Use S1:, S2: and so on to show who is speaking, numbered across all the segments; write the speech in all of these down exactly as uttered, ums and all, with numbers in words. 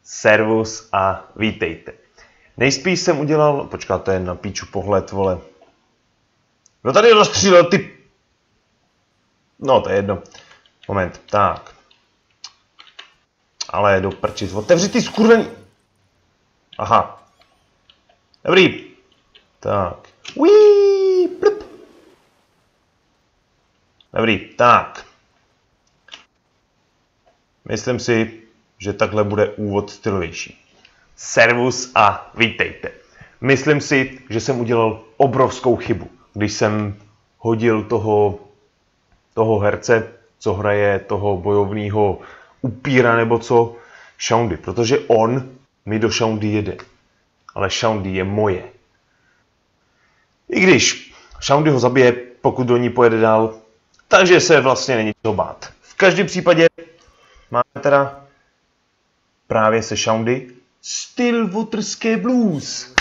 S1: Servus a vítejte. Nejspíš jsem udělal... Počkat, to je na píču pohled, vole. Kdo tady rozstřílel ty... No, to je jedno. Moment, tak. Ale do prčic. Otevři ty skurvený... Aha. Dobrý. Tak. Uííí, plp. Dobrý, tak. Myslím si, že takhle bude úvod stylovější. Servus a vítejte. Myslím si, že jsem udělal obrovskou chybu, když jsem hodil toho, toho herce, co hraje toho bojovného upíra nebo co, Shaundy, protože on mi do Shaundy jede. Ale Shaundy je moje. I když Shaundy ho zabije, pokud do ní pojede dál, takže se vlastně není co bát. V každém případě máme teda právě se Shaundy Stillwaterské blues.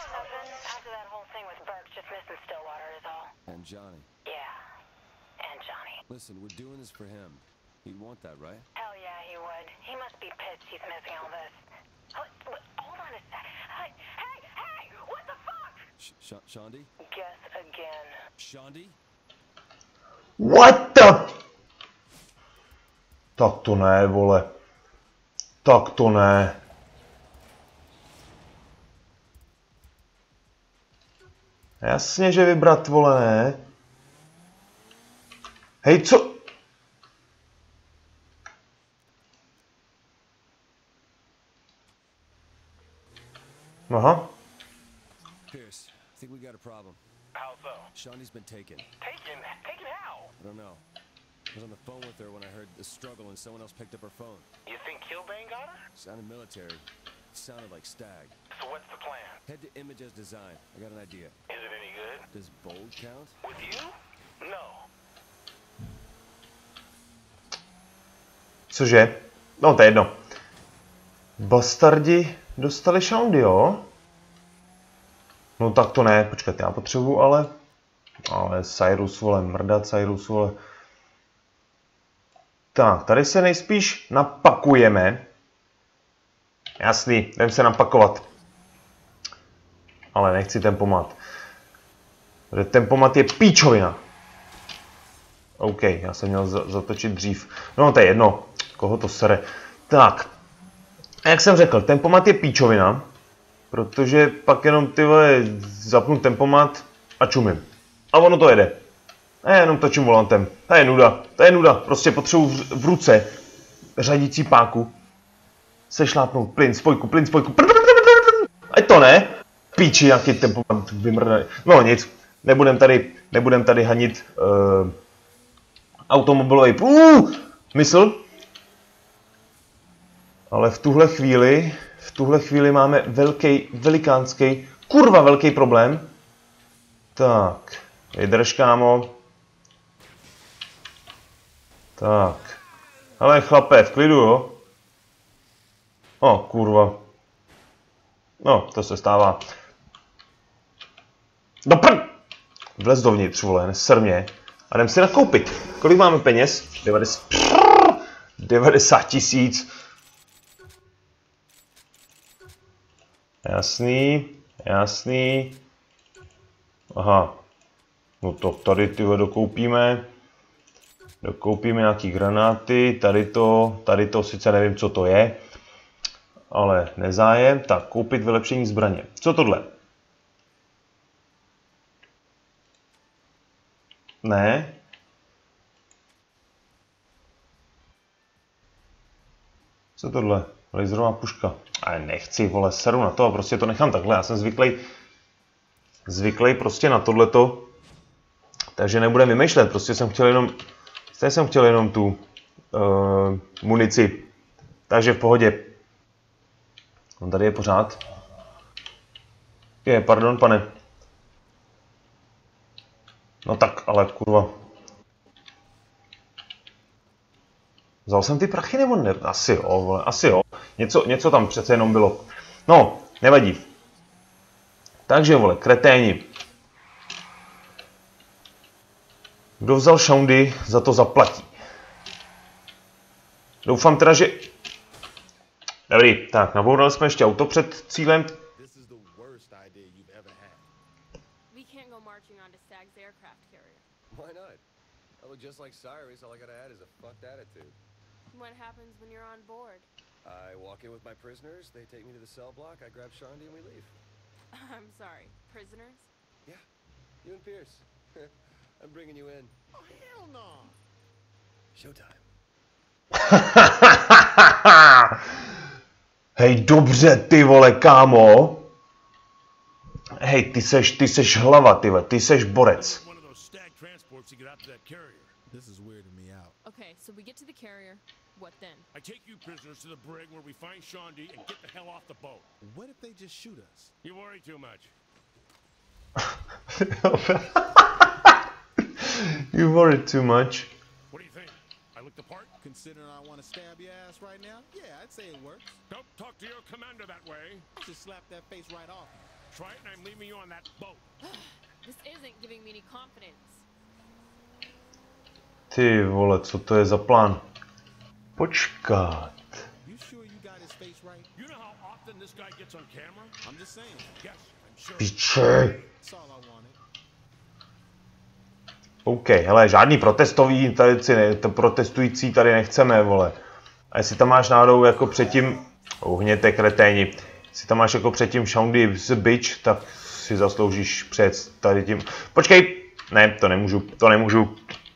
S2: And Johnny.
S3: Yeah, and Johnny.
S2: Listen, we're doing this for him. He'd want that, right?
S3: Hell yeah, he would. He must be pissed he's missing all this. Hold, hold on a sec. Hey, hey, hey! What the fuck?
S2: Sh Sh Shaundi?
S3: Guess again.
S2: Shaundi?
S1: What the... Tak to ne, vole. Tak to ne. Jasně, že vybrat, vole, ne. Hej, co? Aha.
S2: Pierce, I think we got a problem.
S4: How so?
S2: Shaundi's been taken.
S4: Taken? Taken how?
S2: I don't know. I was on the phone with her when I heard the struggle and someone else picked up her phone.
S4: You think Killbane got her?
S2: Sounded military. Sounded like Stag.
S4: So what's the plan?
S2: Head to Image's design. I got an idea.
S4: Is it any good?
S2: Does bold count?
S4: With you? No.
S1: Cože? No, to je jedno. Bastardi dostali Shaundy, jo? No tak to ne, počkat, já potřebuji ale... Ale Cyrus, vole, mrdat Cyrus, vole. Tak, tady se nejspíš napakujeme. Jasný, jdem se napakovat. Ale nechci tempomat. Protože tempomat je píčovina. OK, já jsem měl zatočit dřív. No to je jedno, koho to sere. Tak, a jak jsem řekl, tempomat je píčovina. Protože pak jenom ty vole zapnu tempomat a čumím. A ono to jede. A jenom točím volantem. To je nuda, to je nuda. Prostě potřebuji v, v ruce řadící páku. Sešlápnout plyn, spojku, plyn, spojku. A to ne. Píči, jaký tempomat vymrdaný. No nic, nebudem tady, nebudem tady hanit uh, automobilový uh, mysl. Ale v tuhle chvíli, v tuhle chvíli máme velký, velikánský, kurva velký problém. Tak, vydrž, kámo. Tak. Ale chlape, v klidu, jo? O, kurva. No, to se stává. No prd! Vlez dovnitř, vole, neser mě. A jdem si nakoupit. Kolik máme peněz? devadesát... devadesát tisíc. Jasný, jasný. Aha. No to tady tyhle dokoupíme. Dokoupíme nějaký granáty. Tady to, tady to sice nevím, co to je. Ale nezájem. Tak, koupit vylepšení zbraně. Co tohle? Ne. Co tohle? Laserová puška. Ale nechci, vole, seru na to, prostě to nechám takhle. Já jsem zvyklý, zvyklý prostě na tohleto. Takže nebudem vymýšlet, prostě jsem chtěl jenom, stejně jsem chtěl jenom tu uh, munici. Takže v pohodě. On tady je pořád. Je, pardon, pane. No tak, ale kurva. Vzal jsem ty prachy nebo ne? Asi jo, vole, asi jo. Něco, něco tam přece jenom bylo. No, nevadí. Takže, vole, kreténi. Kdo vzal Shaundy, za to zaplatí. Doufám teda, že... Dobrý, tak nabourali jsme ještě auto před cílem.
S2: This is the worst idea you've ever had.
S5: We can't go marching onto Stag's aircraft carrier.
S2: Why not? I look just like Cyrus. All I gotta add is a fucked attitude.
S5: What happens when you're on board?
S2: I walk in with my prisoners. They take me to the cell block. I grab Shondi and we leave.
S5: I'm sorry, prisoners?
S2: Yeah, you and Pierce. I'm bringing you in.
S6: Oh, hell no.
S2: Showtime.
S1: Hej, dobře, ty vole, kámo. Hej, ty seš, ty seš hlava, ty vole, ty seš borec.
S6: One of those Stag transports to get out to that carrier. This is weirding me out.
S5: Okay, so we get to the carrier. What then?
S6: I take you prisoners to the brig where we find Shondi and get the hell off the boat. What if they just shoot us? You worry too much.
S1: You worry too much.
S6: What do you think? I look the part?
S7: Considering I want to stab your ass right now, yeah, I'd say it works.
S6: Don't talk to your commander that way.
S7: I should slap that face right off.
S6: Try it and I'm leaving you on that boat.
S5: This isn't giving me any confidence.
S1: Ty vole, co to je za plán? Počkat.
S7: You sure you got his face right?
S6: You know how often this guy gets on camera?
S7: I'm just saying.
S6: Yes, I'm sure.
S1: Piče.
S7: That's all I wanted.
S1: OK, hele, žádný protestový, tady si ne, to protestující tady nechceme, vole. A jestli tam máš náhodou jako předtím, uhněte kreténi, jestli tam máš jako předtím Shondi z bitch, tak si zasloužíš před tady tím. Počkej, ne, to nemůžu, to nemůžu.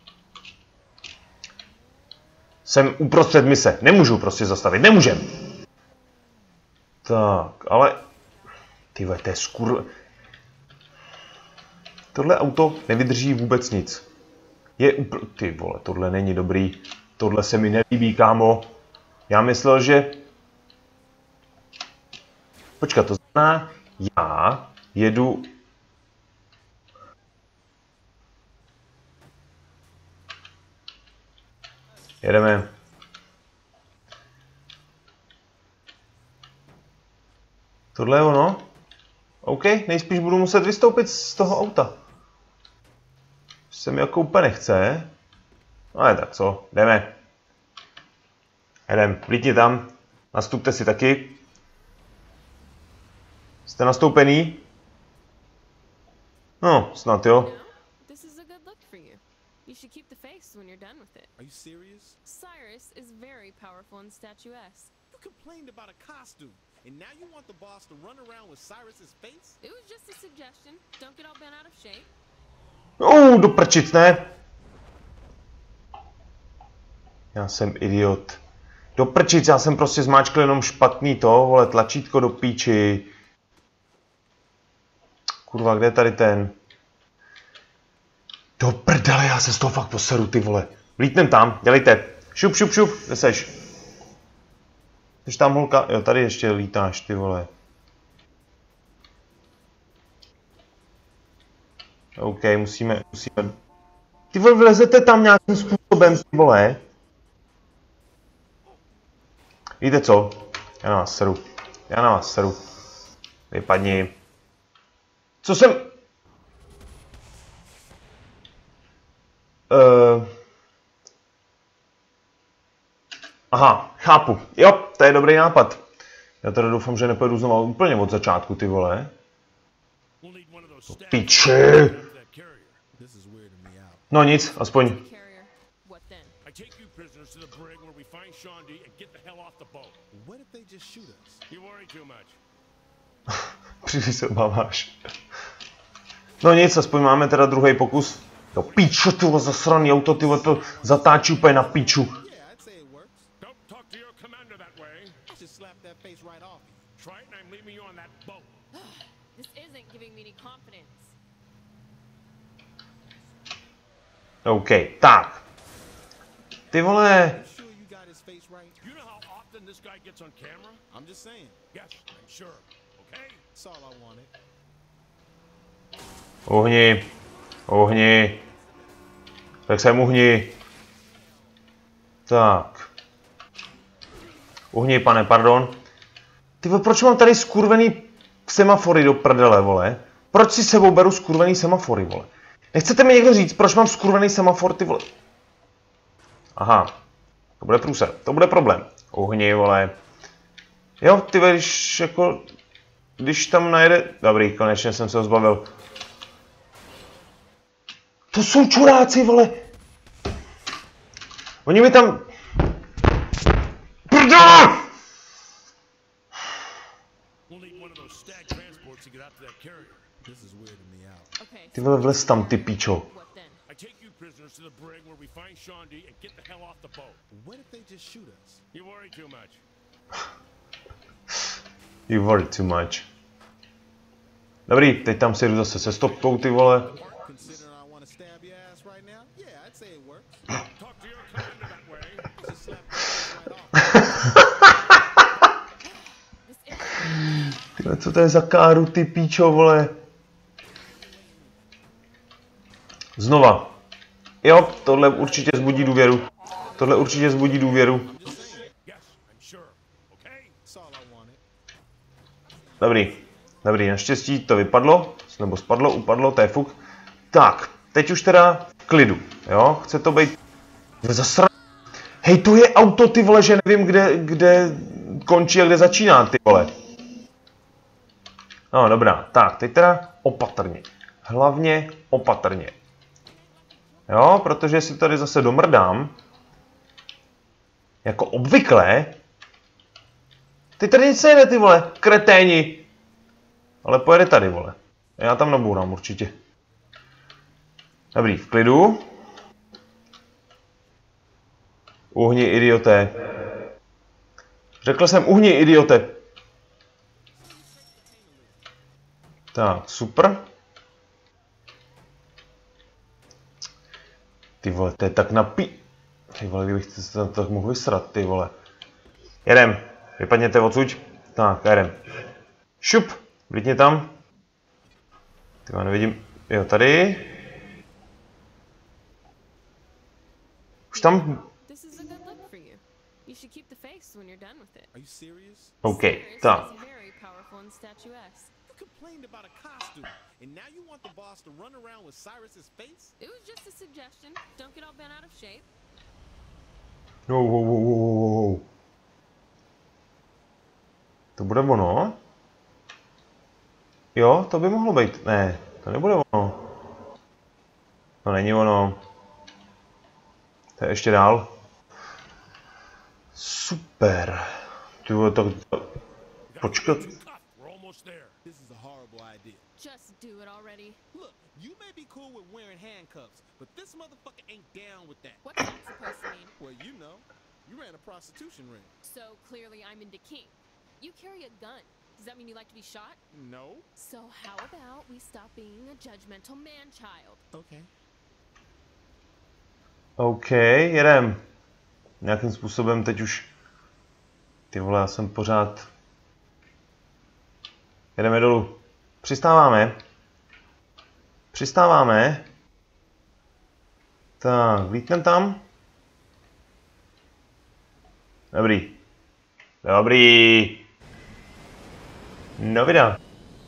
S1: Jsem uprostřed mise, nemůžu prostě zastavit, nemůžem. Tak, ale, ty vole, to je skur... Tohle auto nevydrží vůbec nic. Je upr... Ty vole, tohle není dobrý. Tohle se mi nelíbí, kámo. Já myslel, že... Počkat, to znamená, já jedu... Jedeme. Tohle je ono? OK, nejspíš budu muset vystoupit z toho auta. Se mi jako úplně nechce. No je tak co, jdeme. Jdem, vlítni tam. Nastupte si taky. Jste nastoupený? No, snad jo.
S5: This is a good look for you. You should keep the face when you're done with it.
S7: Are you serious?
S5: Cyrus is very powerful and statuesque.
S7: You complained about a costume, and now you want the boss to run around with Cyrus's face?
S5: It was just a suggestion. Don't get all bent out of shape.
S1: Uh, do prčic, ne? Já jsem idiot. Do prčic, já jsem prostě zmáčkl jenom špatný to, vole, tlačítko do píči. Kurva, kde je tady ten? Do prdele, já se z toho fakt poseru, ty vole. Vlítnem tam, dělejte. Šup, šup, šup, kde seš? Jsi tam holka? Jo, tady ještě lítáš, ty vole. OK, musíme, musíme... Ty vole, vlezete tam nějakým způsobem, ty vole. Víte co? Já na vás seru. Já na vás seru. Vypadni. Co jsem... Uh... Aha, chápu. Jo, to je dobrý nápad. Já teda doufám, že nepojedu znovu úplně od začátku, ty vole.
S6: We'll need one of those Stag
S1: Piči.
S6: transports to that carrier.
S7: This is weirding me out.
S1: No nic, aspoň.
S5: Carrier. What then?
S6: I take you prisoners to the brig where we find Shondi and get the hell off the boat.
S7: What if they just shoot us?
S6: You worry too much.
S1: Příliš se obáváš. No nic, aspoň máme teda druhý pokus. Jo, píčo, ty vole, zasraný auto, ty vole, to zatáčí úplně na píču.
S7: Yeah, I'd say it works.
S6: Don't talk to your commander that way.
S7: I should slap that face right off.
S6: Try it and I'm leaving you on that boat.
S5: This isn't giving me any confidence.
S1: OK, tak. Ty vole,
S7: You sure you got his face right?
S6: You know how often this guy gets on camera?
S7: I'm just saying.
S6: Yes, I'm sure. Okay?
S7: That's all I wanted.
S1: uhni, uhni. Tak jsem uhni. Tak. Uhni, pane, pardon. Ty vole, proč mám tady skurvený semafory do prdele, vole? Proč si sebou beru skurvený semafory, vole? Nechcete mi někdo říct, proč mám skurvený semafor, ty vole? Aha. To bude průser, to bude problém. Uhni, vole. Jo, ty když jako... Když tam najede... Dobrý, konečně jsem se ho zbavil. To jsou čuráci, vole! Oni mi tam... Prdele! Ty vole, vlez tam, ty píčo.
S6: I take you prisoners to the brig where we find Sean D and get the hell off the boat.
S7: What if they just shoot us?
S6: You worry too much.
S1: You worry too much. Dobrý, teď tam si jdu zase se stopkou, ty vole.
S7: Considering I want to stab your ass right now? Yeah, I'd say it works.
S6: Talk to your commander that way.
S7: Just slap your face right off.
S1: Tyhle, co to je za káru, ty píčo, vole? Znova. Jo, tohle určitě zbudí důvěru. Tohle určitě zbudí důvěru.
S6: Yes, I'm sure. Okay?
S7: That's all I wanted.
S1: Dobrý. Dobrý, naštěstí to vypadlo. Nebo spadlo, upadlo, to je fuk. Tak, teď už teda v klidu. Jo, chce to být... Zasra... Hej, to je auto, ty vole, že nevím, kde, kde končí a kde začíná, ty vole. No, dobrá. Tak, teď teda opatrně. Hlavně opatrně. Jo, protože si tady zase domrdám. Jako obvykle. Ty tady nic nejde, ty vole, kreténi. Ale pojede tady, vole. Já tam nabourám určitě. Dobrý, v klidu. Uhni, idioté. Řekl jsem uhni, idioté. Tak, super. Ty vole, to je tak napí... Ty vole, kdybych to tak mohl vysrat, ty vole. Jedem. Vypadněte odsuď. Tak, jedem. Šup. Vlítně tam. Ty vole, nevidím. Jo, tady. Už tam...
S5: This is a good look for you. You should keep the face when you're done with it.
S7: Are you serious?
S1: OK,
S5: Cyrus
S1: tak.
S5: is very powerful and statuesque.
S7: You complained about a costume, and now you want the boss to run around with Cyrus's face?
S5: It was just a suggestion. Don't get all bent out of shape.
S1: No, wow, wow, wow, wow. To bude ono? Jo, to by mohlo být. Ne, to nebude ono. To není ono. To je ještě dál. Super. Ty vole, tak... Počkat.
S6: We're almost there.
S7: This is a horrible idea.
S5: Just do it already.
S7: Look, you may be cool with wearing handcuffs, but this motherfucker ain't down with that.
S5: What's that supposed to mean?
S7: Well, you know, you ran a prostitution ring.
S5: So clearly I'm into kink. You carry a gun. Does that mean you like to be shot?
S7: No.
S5: So how about we stop being a judgmental man-child?
S7: Okay.
S1: OK, jedem. Nějakým způsobem teď už... Ty vole, já jsem pořád... Jedeme dolů. Přistáváme. Přistáváme. Tak, vlítnem tam. Dobrý. Dobrý. No vida.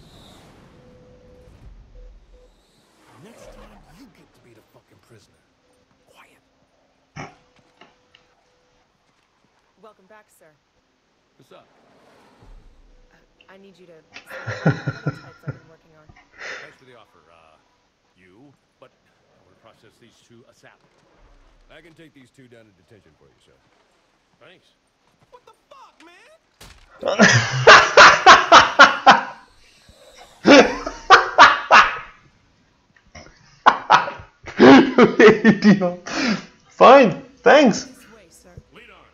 S6: Next time, you get to be the fucking prisoner. Quiet.
S8: Welcome back, sir.
S6: What's up?
S8: Uh, I need you to send me the prototypes I've been working on.
S6: Thanks for the offer, uh, you. But I want to process these two ASAP. I can take these two down to detention for you, sir. Thanks.
S7: What the fuck, man?
S1: Idiot. Fine, thanks.
S8: This way, sir.
S6: Lead on.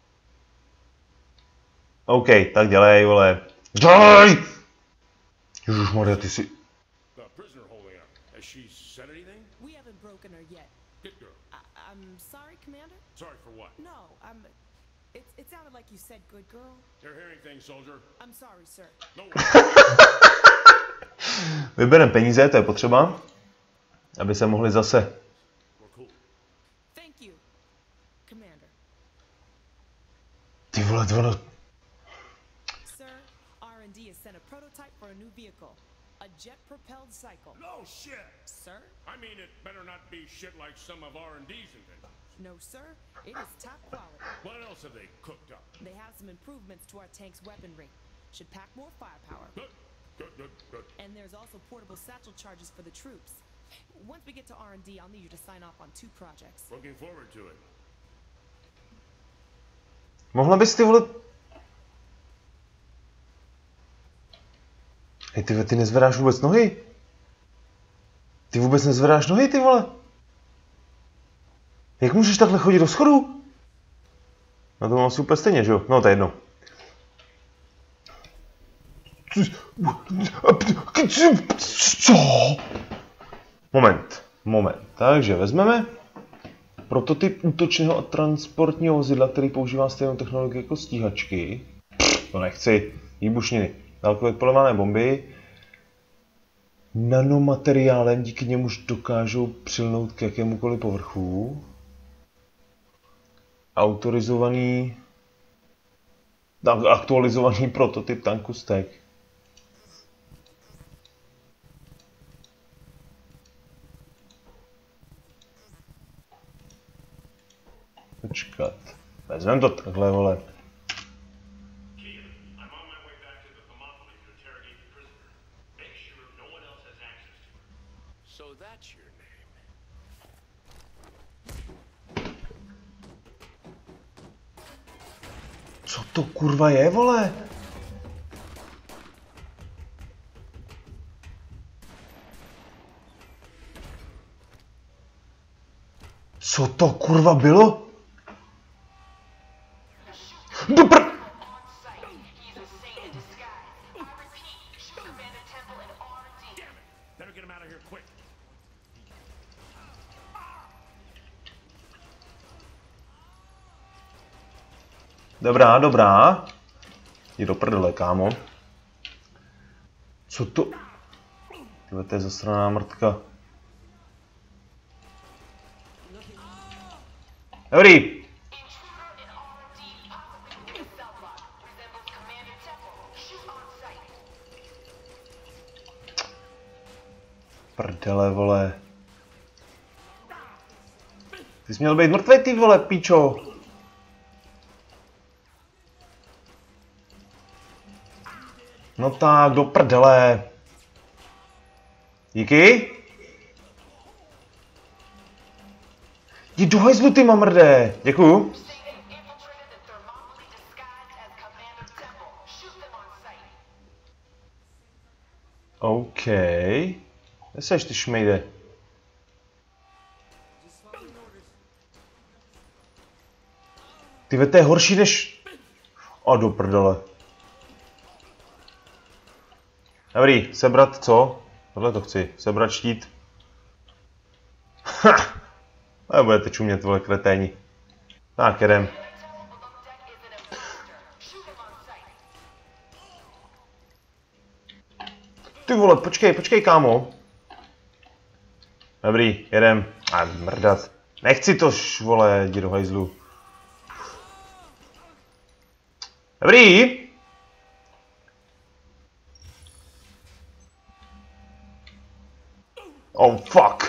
S1: OK, tak dělej, vole. Dělej! Ježišmarja, ty si...
S6: The prisoner holding up. Has she said anything?
S8: We haven't broken her yet.
S6: Good girl.
S8: I I'm sorry, Commander.
S6: Sorry for what?
S8: No, I'm... It, it sounded like you said good girl.
S6: You're hearing things, soldier.
S8: I'm sorry, sir.
S6: No worries.
S1: Vybereme peníze, to je potřeba. Aby se mohli zase...
S6: We're cool.
S8: Thank you, Commander.
S1: Ty vole, to ono...
S8: Sir, R and D has sent a prototype for a new vehicle. A jet-propelled cycle.
S6: No shit.
S8: Sir?
S6: I mean, it better not be shit like some of R and D's inventions.
S8: No, sir. It is top quality.
S6: What else have they cooked up?
S8: They have some improvements to our tank's weaponry. Should pack more firepower.
S6: Good, good, good, good.
S8: And there's also portable satchel charges for the troops. Once we get to R and D, I'll need you to sign off on two projects.
S6: Looking forward to it.
S1: Mohla bys ty vole... Hej, ty, ty nezvedáš vůbec nohy? Ty vůbec nezvedáš nohy, ty vole? Jak můžeš takhle chodit do schodu? No to mám asi úplně stejně, že jo? No to je jedno. Co? Moment, moment. Takže vezmeme prototyp útočného a transportního vozidla, který používá stejnou technologii jako stíhačky. To nechci. Výbušniny. Dálkově odpalované bomby. Nanomateriálem, díky němuž dokážou přilnout k jakémukoliv povrchu. Autorizovaný... Aktualizovaný prototyp tanku Stag. Počkat. Vezmeme to takhle, vole.
S6: So that's your name.
S1: Co to kurva je, vole? Co to kurva bylo? Dobr...
S6: Better get him out of here quick.
S1: Dobrá, dobrá. Jdi do prdele, kámo. Co to? Tyhle, to je zasraná mrtka. Dobrý. Prdele, vole. Ty jsi měl být mrtvej, ty vole, píčo. No tak, do prdele. Díky. Jdi do hajzlu, ty mamrde. Děkuju. OK. Kde seš, ty šmejde? Ty, to je horší než... A do prdele. Dobrý, sebrat co? Tohle to chci. Sebrat štít. Ha! Ale budete čumět, vole, kreténi. Tak, jedem. Ty vole, počkej, počkej, kámo. Dobrý, jedem. A mrdat. Nechci to, vole, jdi do hajzlu. Dobrý. Oh, fuck.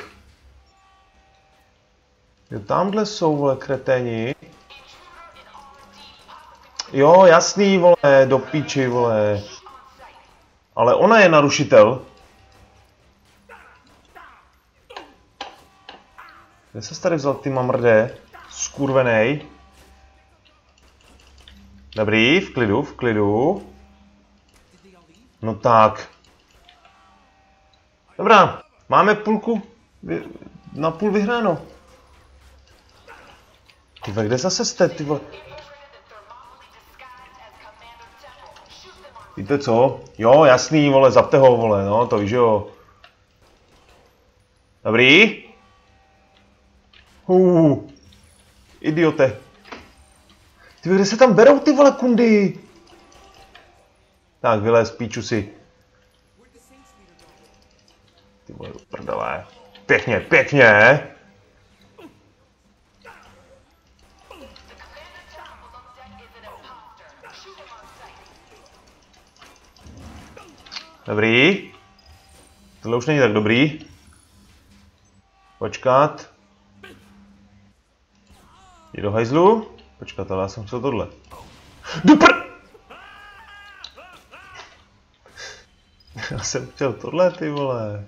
S1: Jo, tamhle jsou, vole, kreténi. Jo, jasný, vole, do píči, vole. Ale ona je narušitel. Kde se tady vzal, ty mamrde? Skurvenej. Dobrý, v klidu, v klidu. No tak. Dobrá, máme půlku na půl vyhráno. Ty vole, kde zase jste, ty vole? Víte co? Jo, jasný, vole, zapte ho, vole, no, to víš, jo. Dobrý. Uh, idiote. Ty, kde se tam berou ty, vole, kundy? Tak, vylez, píču si. Ty vole, prdele. Pěkně, pěkně. Dobrý. Tohle už není tak dobrý. Počkat. Jdi do hajzlu. Počkat, ale já jsem chtěl tohle. Dupr! Já jsem chtěl tohle, ty vole.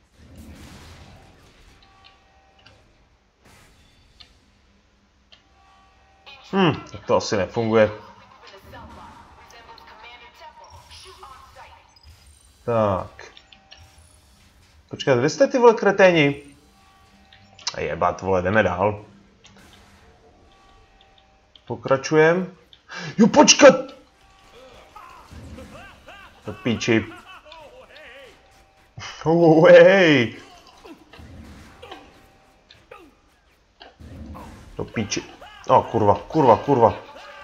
S1: Hm, tak to asi nefunguje. Tak. Počkat, kde jste ty vole kreténi? A jebat, vole, jdeme dál. Pokračujem. Jo, počkat! To píči. Oh, hej! To píči. O, kurva, kurva, kurva.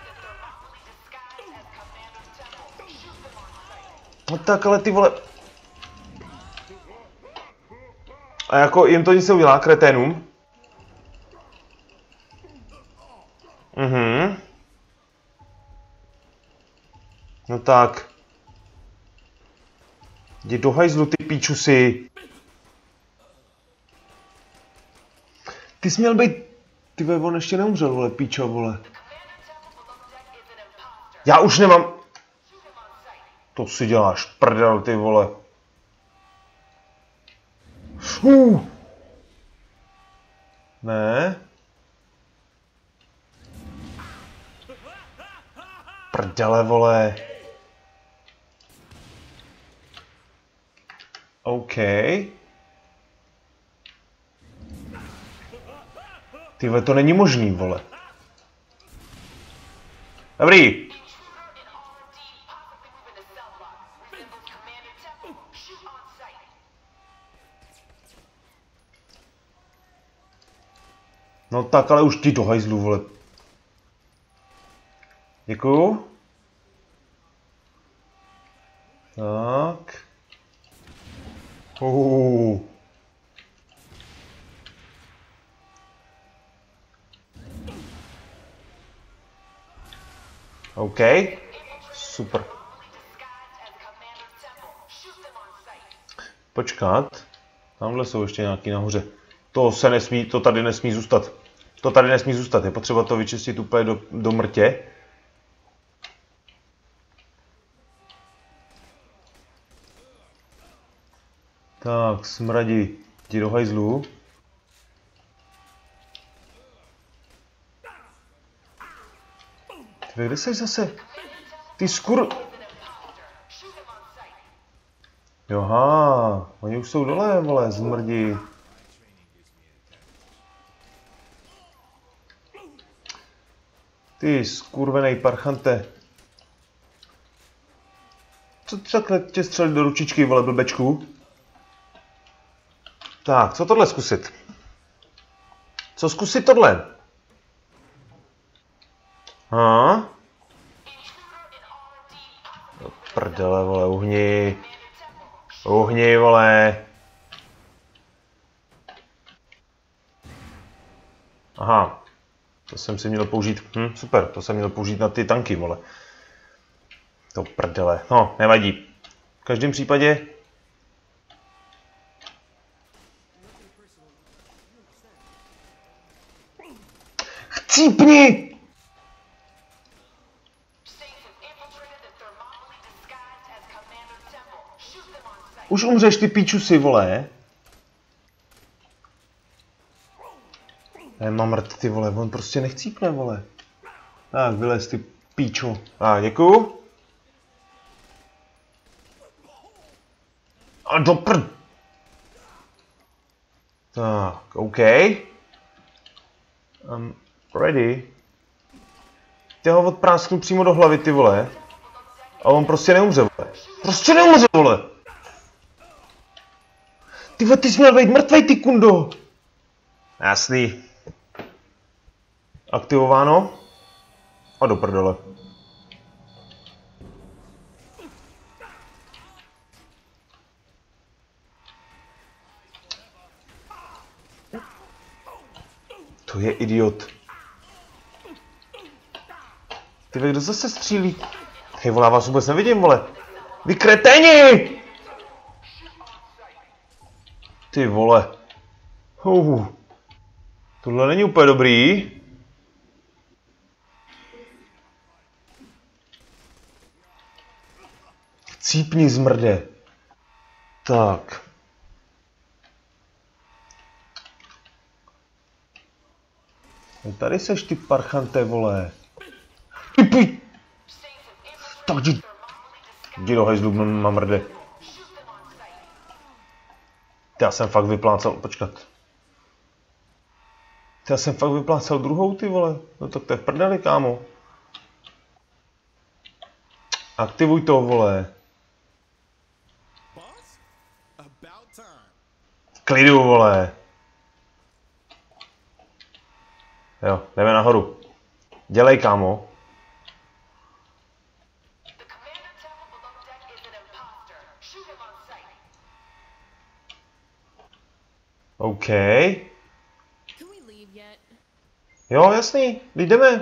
S1: No tak, ale ty vole. A jako jim to nic neudělá, kreténům. Mhm. No tak. Jdi do hajzlu, ty píčusy. Ty jsi měl být... Ty vole, on ještě neumřel, vole, píčo, vole. Já už nemám... To si děláš prdel, ty vole. Uh. Ne. Prdele, vole. OK. Ty vole, to není možný, vole. Dobrý. No tak, ale už ty do hajzlu, vole. Děkuju. Tak. Uh. OK. Super. Počkat. Tamhle jsou ještě nějaký nahoře. To se nesmí, to tady nesmí zůstat. To tady nesmí zůstat. Je potřeba to vyčistit úplně do, do mrtě. Tak, smradí. Jdi do hajzlu. Ty, kde jsi zase? Ty skur... Joha, oni už jsou dole, vole, zmrdí. Ty skurvenej parchante. Co takhle tě střelit do ručičky, vole, blbečku? Tak, co tohle zkusit? Co zkusit tohle? Ha? Do prdele, vole, uhni. Uhni, vole. Aha. To jsem si měl použít. Hm, super, to jsem měl použít na ty tanky, vole. To prdele. No, nevadí. V každém případě... Chcípni! Už umřeš, ty píčusy, vole. Ne, mám mrt, ty vole, on prostě nechcípne, vole. Tak, vylez, ty píčo. A, děkuju. A do prd. Tak, OK. I'm ready. Ty ho odprásknu přímo do hlavy, ty vole. A on prostě neumře, vole. Prostě neumře, vole. Ty vole, ty jsi měl být mrtvej, ty kundo. Jasný. Aktivováno. A do prdele. To je idiot. Ty vole, kdo zase střílí? Hej, vole, já vás vůbec nevidím, vole. Vy kreténi! Ty vole. Uh. Tohle není úplně dobrý. Chcípni, zmrde. Tak. Tady seš ty parchante, vole. Ty pi... Tak jdi... Jdi do hajzlu, mamrde. Já jsem fakt vyplácal, počkat. Já jsem fakt vyplácal druhou, ty vole. No tak to je v prdeli, kámo. Aktivuj to, vole. V klidu, vole. Jo, jdeme nahoru. Dělej, kámo. OK. Jo, jasný, jdeme.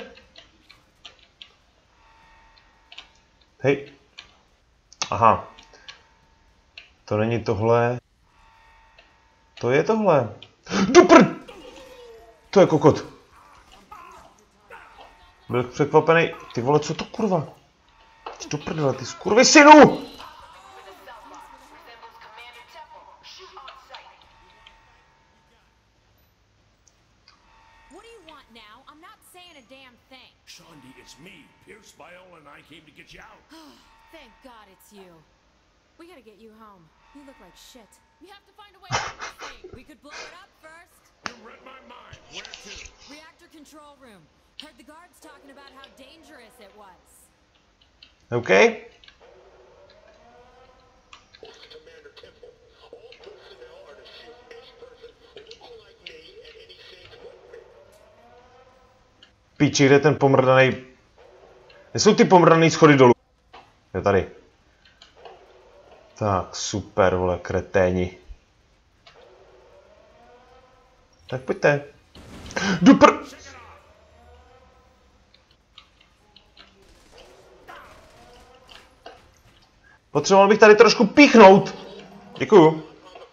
S1: Hej. Aha. To není tohle. To je tohle. Dopr! To je kokot. Byl překvapený. Ty vole, co to kurva? Jdi do prdele, ty skurvy synu!
S6: Shondi, it's me. Pierce Viola and I came to get you out.
S5: Thank God it's you. We gotta get you home. You look like shit. We have to find a way out of this thing. We could blow it up first.
S6: You read my mind. Where to?
S5: Reactor control room. Heard the guards talking about how dangerous it was.
S1: Okay.
S4: Commander Temple, all personnel are to shoot any person looking like me at any safe movement.
S1: Píči, kde je ten pomrdaný... Kde jsou ty pomrdaný schody dolů? Je tady. Tak, super, vole, kreténi. Tak pojďte. Dupr! Potřeboval bych tady trošku píchnout. Děkuju.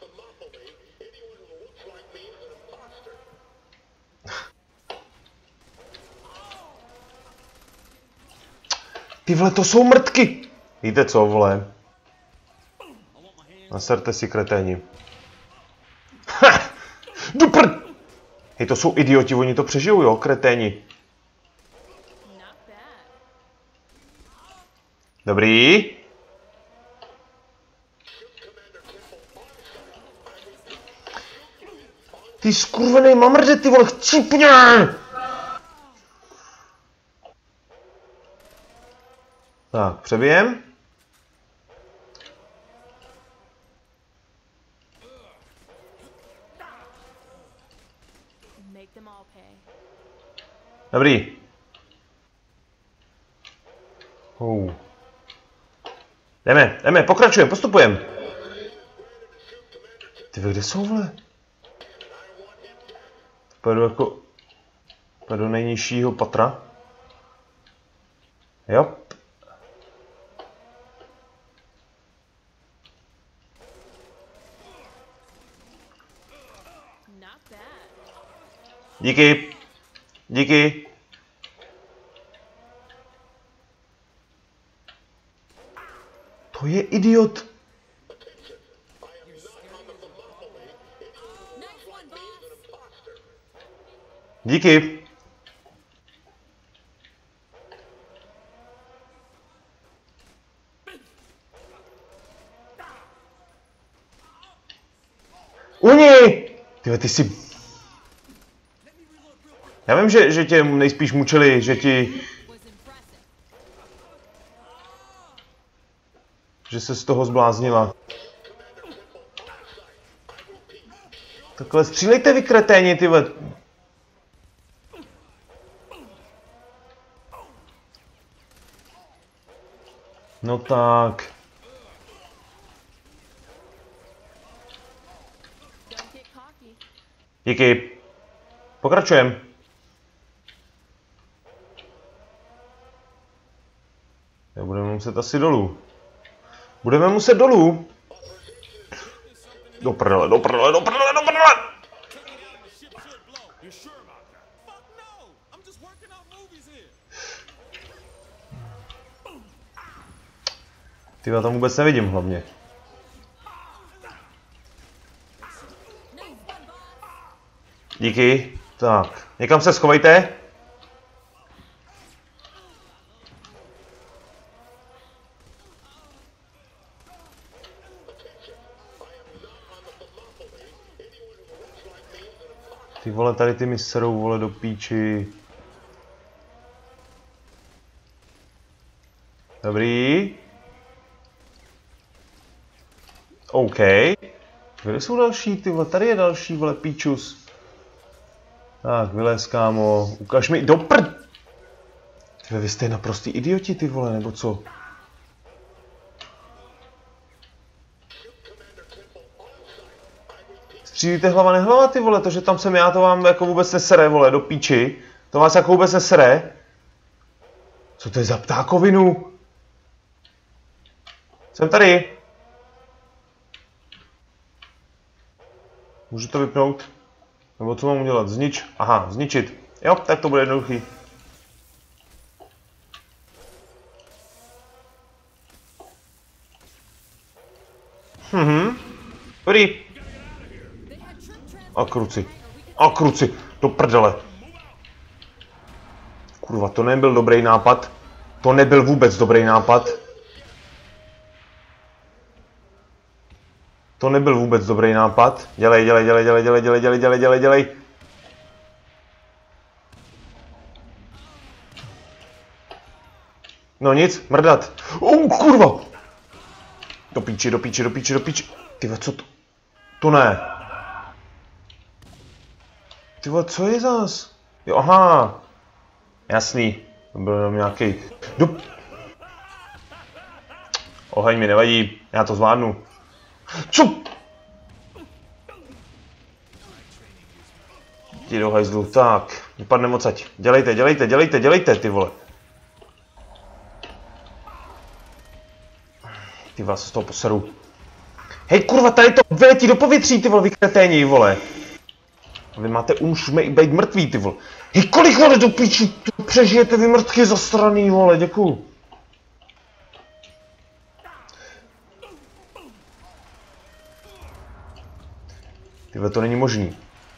S1: Ty vole, to jsou mrtky. Víte co, vole? Naserte si, kreténi. Ha! Dupr! Hej, to jsou idioti, oni to přežijou, jo, kreténi. Dobrý. Ty skurvený mamrde, ty vole, chcípně! Tak, přebijem. Dobrý. Uh. Jdeme, jdeme, pokračujeme, postupujeme. Ty kde jsou, vole? Půjdu jako... Půjdu do nejnižšího patra. Jo. Díky. Díky. To je idiot. Díky. Uni! Tyhle, ty jsi... Já vím, že, že tě nejspíš mučili, že ti... Že se z toho zbláznila. Takhle střílejte vy kreténi, ty ve... No tak. Díky. Pokračujeme. Budeme muset asi dolů. Budeme muset dolů. Do prdele, do prdele, do prdele, do prdele! Ty já tam vůbec nevidím hlavně. Díky. Tak, někam se schovejte. Ty vole, tady ty mi serou, vole, do píči. Dobrý. OK. Kde jsou další, ty vole, tady je další, vole, píčus. Tak, vylez, kámo, ukaž mi, do prd! Tyhle, vy jste naprostý idioti, ty vole, nebo co? Střílíte hlava nehlava, ty vole, to, že tam jsem já, to vám jako vůbec nesere, vole, do píči. To vás jako vůbec nesere. Co to je za ptákovinu? Jsem tady. Můžu to vypnout? Nebo co mám udělat? Znič? Aha, zničit. Jo, tak to bude jednoduchý. Mhm. Dobrý. A kruci. A kruci. Do prdele. Kurva, to nebyl dobrý nápad. To nebyl vůbec dobrý nápad. To nebyl vůbec dobrý nápad. Dělej, dělej, dělej, dělej, dělej, dělej, dělej, dělej, dělej, dělej. No nic, mrdat. Oh, kurva. Do píči, do píči, do píči, do píči. Tyva, co to? To ne. Tyva, co je zas? Jo, aha. Jasný. To byl nějaký. Do... Oheň mi nevadí, já to zvládnu. Co? Ti do hajzlu, tak. Vypadne odsaď. Dělejte, dělejte, dělejte, dělejte, ty vole. Ty vás z toho poseru. Hej, kurva, tady to vyletí do povětří, ty vole, vy kreténi, vole. Vy máte už být mrtví, ty vole. Hej, kolik, vole, do píči, přežijete vy mrtky zasraný, vole, děkuju. Tyhle, to není možný.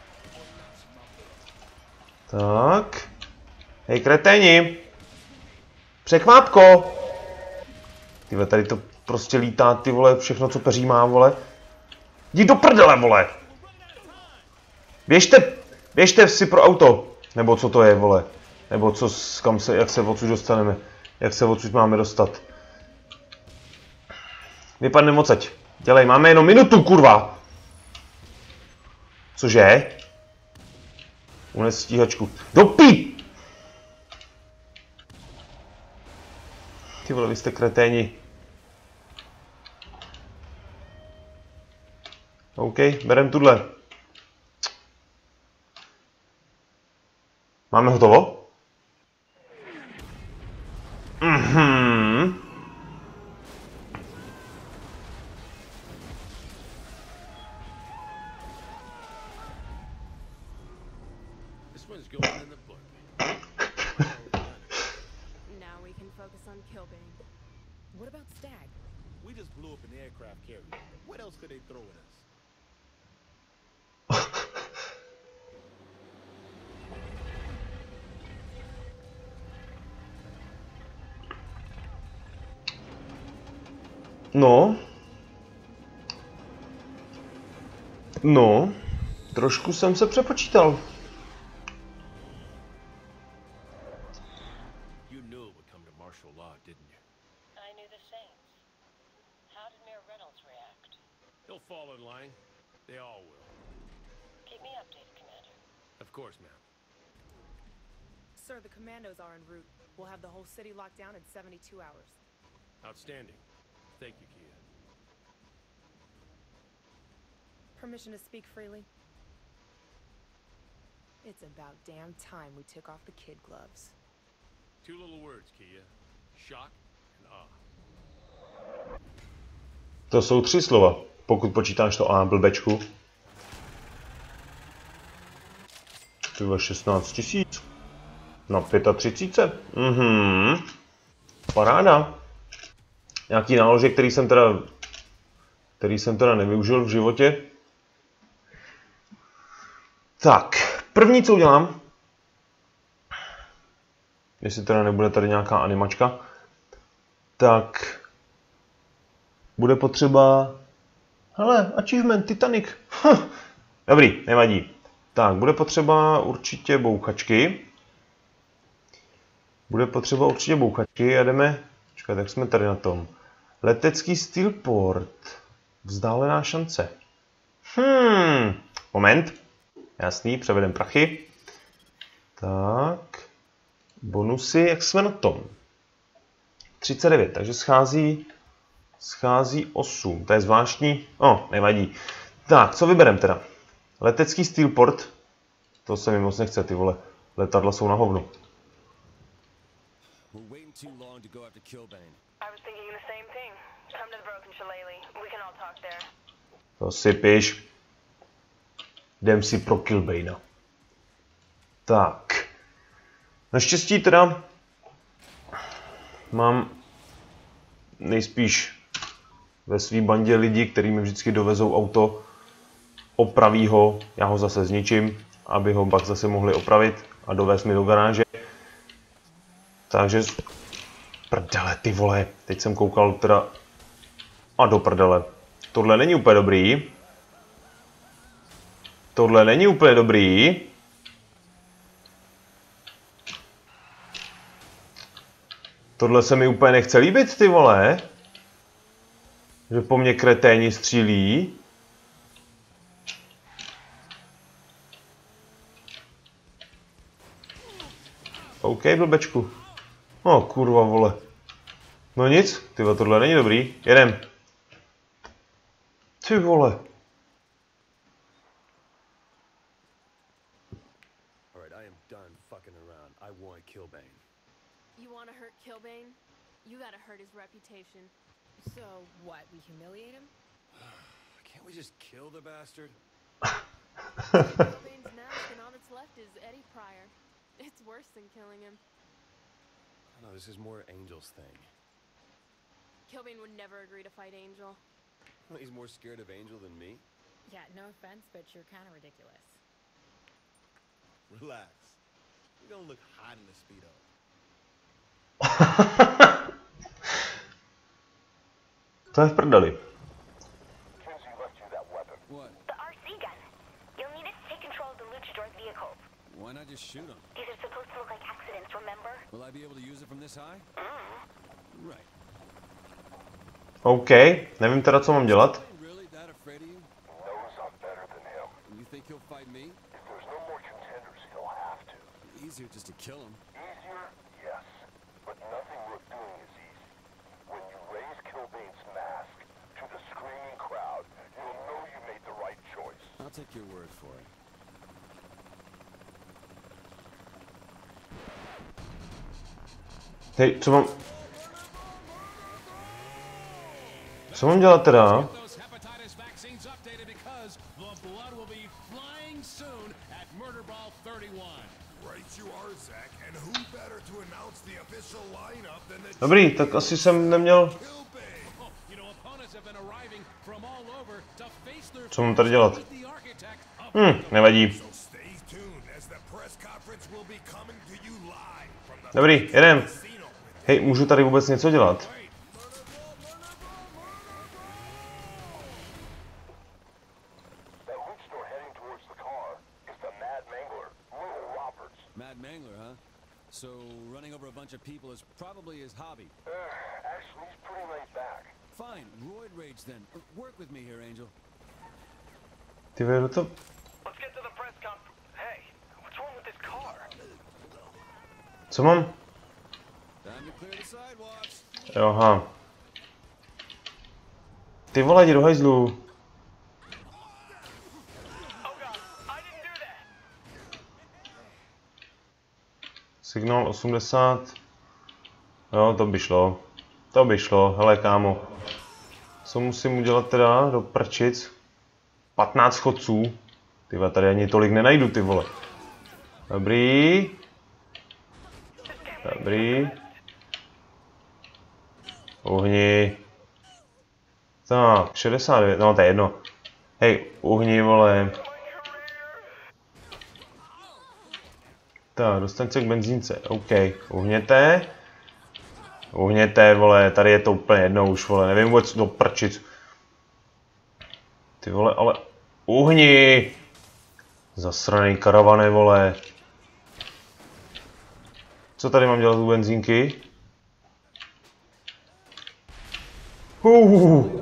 S1: Tak. Hej, kreténi. Překvápko. Tyhle, tady to prostě lítá, ty vole, všechno, co peří má, vole. Jdi do prdele, vole. Běžte, běžte si pro auto. Nebo co to je, vole. Nebo co, kam se, jak se odsud dostaneme. Jak se odsud máme dostat. Vypadne odsaď. Dělej, máme jenom minutu, kurva. Cože? Unes stíhačku. Do pí! Ty vole, vy jste kreténi. OK, berem tuhle. Máme hotovo? Mhm.
S6: This one's going in the book.
S5: Now we can focus on Killbane.
S8: What about Stag?
S7: We just blew up an aircraft carrier. What else could they throw at us?
S1: No. No. Trošku jsem se přepočítal.
S6: You knew it would come to martial law, didn't you?
S3: I knew the Saints. How did Mayor Reynolds react?
S6: He'll fall in line. They all will.
S3: Keep me updated, Commander.
S6: Of course, ma'am.
S8: Sir, the commandos are en route. We'll have the whole city locked down in seventy-two hours.
S6: Outstanding. Thank you, Kia.
S8: Permission to speak freely? It's about damn time we took off the kid gloves.
S6: Two little words, Kia. Shock and awe.
S1: To jsou tři slova, pokud počítáš to A, blbečku. Tyhle šestnáct tisíc. Na třicet pět. Mhm. Paráda. Nějaký náložek, který jsem teda, který jsem teda nevyužil v životě. Tak, první, co udělám, jestli teda nebude tady nějaká animačka, tak bude potřeba, hele, achievement, Titanic, hm. Dobrý, nevadí. Tak, bude potřeba určitě bouchačky. Bude potřeba určitě bouchačky a jdeme, počkej, tak jsme tady na tom. Letecký steelport, vzdálená šance. Hmm, moment. Jasný, převedem prachy. Tak. Bonusy, jak jsme na tom? třicet devět, takže schází, schází osm. To je zvláštní. O, oh, nevadí. Tak, co vyberem teda? Letecký steelport. To se mi moc nechce, ty vole. Letadla jsou na hovnu. To si píš. Jdem si pro Killbana. Tak. Naštěstí teda mám nejspíš ve svý bandě lidi, kteří mi vždycky dovezou auto, opraví ho, já ho zase zničím, aby ho pak zase mohli opravit a dovést mi do garáže. Takže prdele, ty vole, teď jsem koukal teda a do prdele. Tohle není úplně dobrý. Tohle není úplně dobrý. Tohle se mi úplně nechce líbit, ty vole. Že po mně kreténi střílí. OK, blbečku. No, kurva, vole. No nic, ty vole, tohle není dobrý. Jedem. Ty vole.
S5: You want to hurt Killbane? You gotta hurt his reputation.
S8: So what? We humiliate him?
S6: Can't we just kill the bastard?
S5: Killbane's mask and all that's left is Eddie Pryor. It's worse than killing him.
S6: No, this is more Angel's thing.
S5: Killbane would never agree to fight Angel.
S6: Well, he's more scared of Angel than me.
S8: Yeah, no offense, but you're kind of ridiculous.
S7: Relax. You don't look hot in the Speedo.
S1: To je v prdeli.
S6: What?
S3: The R C gun. You'll need it to take control of the luchador's vehicles.
S6: Why not just shoot him?
S3: These are supposed to look like accidents, remember?
S6: Will I be able to use it from this high?
S3: Mm.
S6: Right.
S1: OK, nevím teda, co mám dělat.
S6: Really that afraid of you?
S4: Knows I'm better than him.
S6: You think he'll fight me?
S4: If there's no more contenders, he'll have to.
S6: Easier just to kill him.
S4: Easier? Yes. But nothing worth doing is easy. When you raise Killbane's mask to the screaming crowd, you'll know you made the right choice.
S6: I'll take your word for it.
S1: Hej, co mám... Co mám dělat teda? Dobrý, tak asi jsem neměl... Co mám tady dělat? Hm, nevadí. Dobrý, jedem. Hej, můžu tady vůbec něco dělat?
S6: Mad Mangler, huh? So running over a bunch of people is probably his hobby.
S4: Uh, actually, he's pretty laid back.
S6: Fine, roid rage then. Work with me here, Angel.
S1: Ty vedu to...
S4: Let's get to the press conference. Hey, what's wrong with this car?
S1: Co mám?
S6: Time to clear the sidewalks.
S1: Jo, aha. Ty vole, jdi do hajzlu. Signál osmdesát. Jo, to by šlo. To by šlo, hele kámo. Co musím udělat teda do prčic? patnáct chodců. Ty vole, tady ani tolik nenajdu, ty vole. Dobrý. Dobrý. Uhni. Tak, šedesát devět, no to je jedno. Hej, uhni, vole. Tak, dostaň se k benzínce, OK, uhněte. Uhněte, vole, tady je to úplně jedno už, vole, nevím vůbec do prčic. Ty vole, ale uhni! Zasranej karavane, vole. Co tady mám dělat u benzínky? Uh.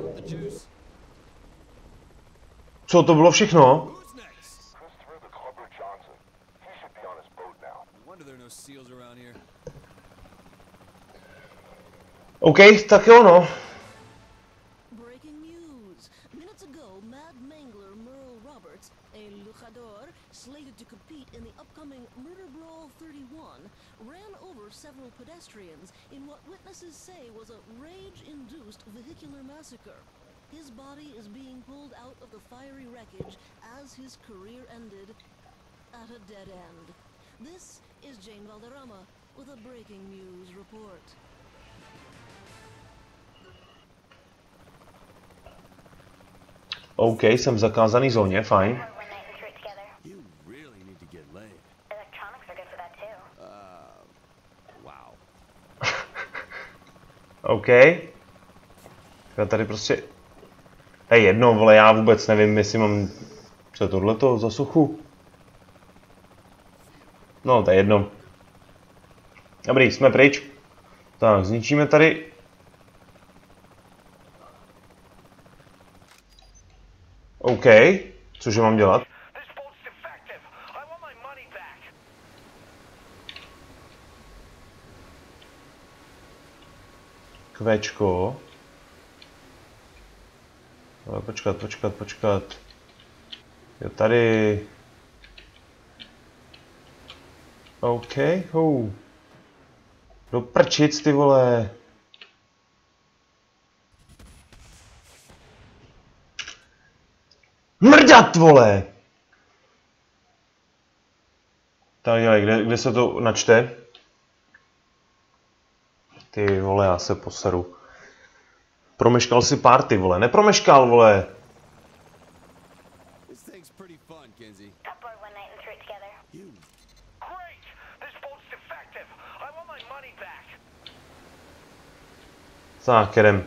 S1: Co to bylo všechno?
S4: Christopher the Clubber Johnson. He should be on his boat now.
S2: No wonder there are no seals around here.
S1: OK, tak jo no.
S9: Breaking news. Minutes ago, Mad Mangler Merle Roberts, a luchador slated to compete in the upcoming Murder Brawl thirty-one, ran over several pedestrians in what witnesses say was a rage-induced vehicular massacre. His body is being pulled out of the fiery wreckage as his career ended at a dead end. This is Jane Valderrama with a breaking news report.
S1: OK, jsem v zakázaný zóně, fajn.
S3: One night and threw it together.
S2: You really need to get laid.
S3: Electronics are good for that too.
S2: Uh, wow.
S1: OK. Já tady prostě... To je jedno, vole, já vůbec nevím, jestli mám... Co je tohleto za suchu? No, to je jedno. Dobrý, jsme pryč. Tak, zničíme tady... OK, cože mám dělat?
S4: This boat's defective. I want my money back.
S1: Kvéčko. Ale počkat, počkat, počkat. Jo, tady. OK, hou. Do prčic, ty vole. Mrďat, vole! Tak dělej, kde, kde se to načte? Ty vole, já se poseru. Promeškal si party, vole. Nepromeškal, vole.
S2: This thing's pretty fun, Kenzie.
S3: Got bored one night and threw it together.
S2: You.
S4: Great. This boat's defective. I want my money back.
S1: Tak, jedem.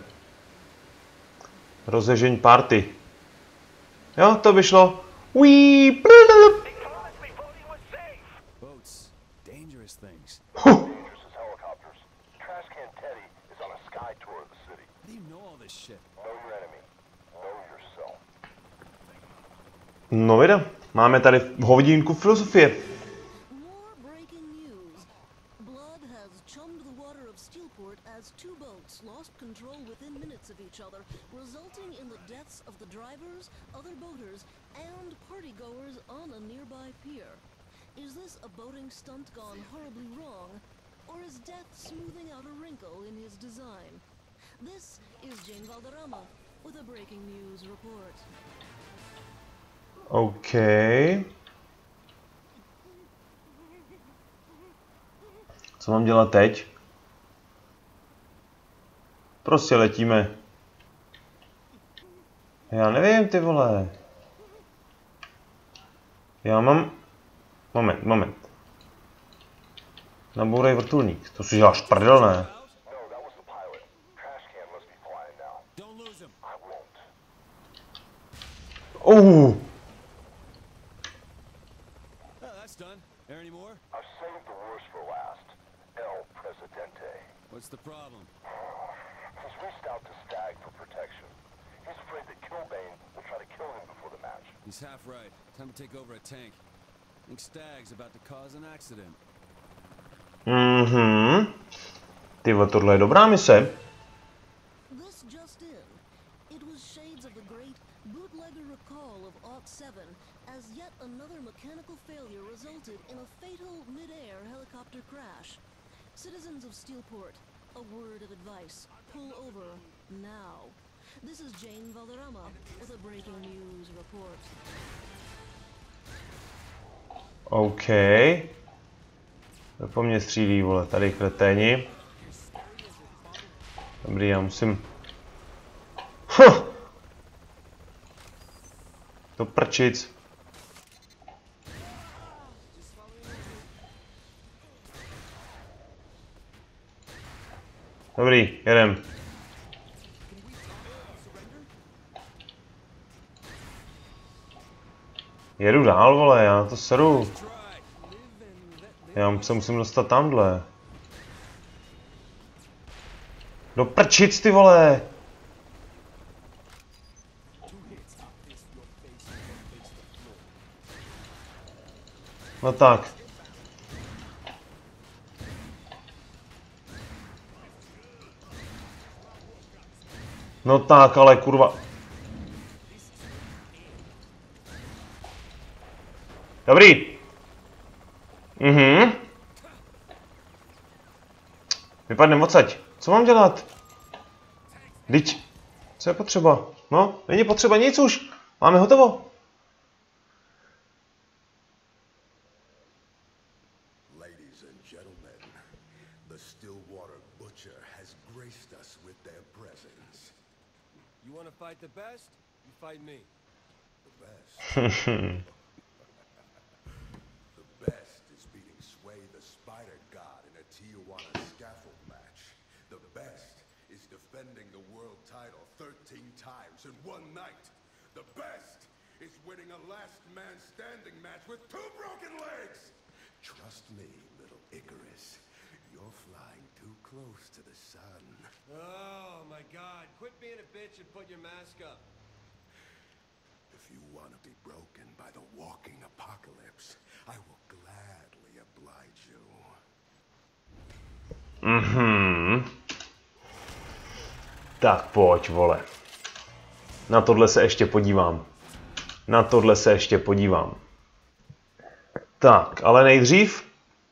S1: Rozežeň party. Jo, to by šlo. Uí, blblb.
S4: They promised me boating was safe.
S2: Boats. Dangerous things.
S1: Huh.
S4: Dangerous as helicopters. Trash Can Teddy is on a sky tour of the city.
S2: How do you know all this shit?
S4: Know your enemy. Know yourself.
S1: No vida, máme tady hodinku filozofie.
S9: More breaking news. Blood has chummed the water of Steelport as two boats lost control within minutes of each other, resulting in the deaths of the drivers, other boaters, and partygoers on a nearby pier. Is this a boating stunt gone horribly wrong, or is death smoothing out a wrinkle in his design? This is Jane Valderrama with a breaking news report.
S1: OK. Co mám dělat teď? Prostě letíme. Já nevím, ty vole. Já mám... Moment, moment. Nabourej vrtulník. To si děláš prdel, ne?
S4: No, that was the pilot. Trash Can must be flying now.
S2: Don't lose him.
S4: I won't.
S1: Oh.
S2: Oh, that's done. There any more?
S4: I've saved the worst for last. El Presidente.
S2: What's the problem?
S4: He's reached out to Stag for protection. He's afraid that Killbane will try to kill him before the match.
S2: He's half right. Time to take over a tank. I think Stag's about to cause an accident.
S1: Mhm. Ty vole, tohle je dobrá mise.
S9: This just in. It was shades of the great bootlegger recall of Aught seven as yet another mechanical failure resulted in a fatal mid-air helicopter crash. Citizens of Steelport, a word of advice. Pull over now. This is Jane Valderrama with a breaking news report.
S1: OK. To po mně střílí, vole, tady kreténi. Dobrý, já musím... Huh. To prčic. Dobrý, jedem. Jedu dál, vole, já na to seru. Já se musím dostat tamhle. Do prčic, ty vole! No tak. No tak, ale kurva. Dobrý. Mhm. Vypadne odsaď. Co mám dělat? Vždyť. Co je potřeba? No, není potřeba nic už. Máme hotovo.
S4: Ladies and gentlemen, the Stillwater Butcher has graced us with their presence.
S2: You want to fight the best? You fight me.
S4: The best. The best is beating Sway the Spider God in a Tijuana scaffold match. The best is defending the world title thirteen times in one night. The best is winning a last man standing match with two broken legs. Trust me, little Icarus. You're flying too close to the sun.
S2: Oh my God! Quit being a bitch and put your mask up.
S4: If you want to be broken by the walking apocalypse, I will gladly oblige you.
S1: Mhm. Tak pojď, vole. Na tohle se ještě podívám. Na tohle se ještě podívám. Tak, ale nejdřív...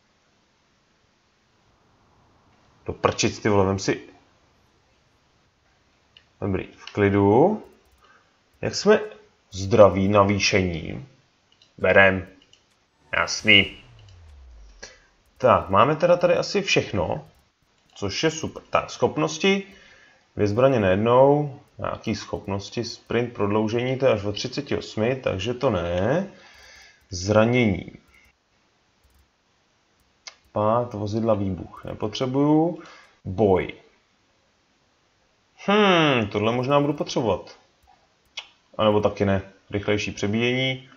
S1: Do prčic, ty vole, vem si... Dobrý, v klidu. Jak jsme zdraví, navýšení? Berem. Jasný. Tak, máme teda tady asi všechno. Což je super. Tak, schopnosti. Dvě zbraně najednou. Nějaký schopnosti. Sprint, prodloužení, to je až o třicet osm, takže to ne. Zranění. Pád vozidla, výbuch. Nepotřebuju. Boj. Hmm, tohle možná budu potřebovat. A nebo taky ne. Rychlejší přebíjení.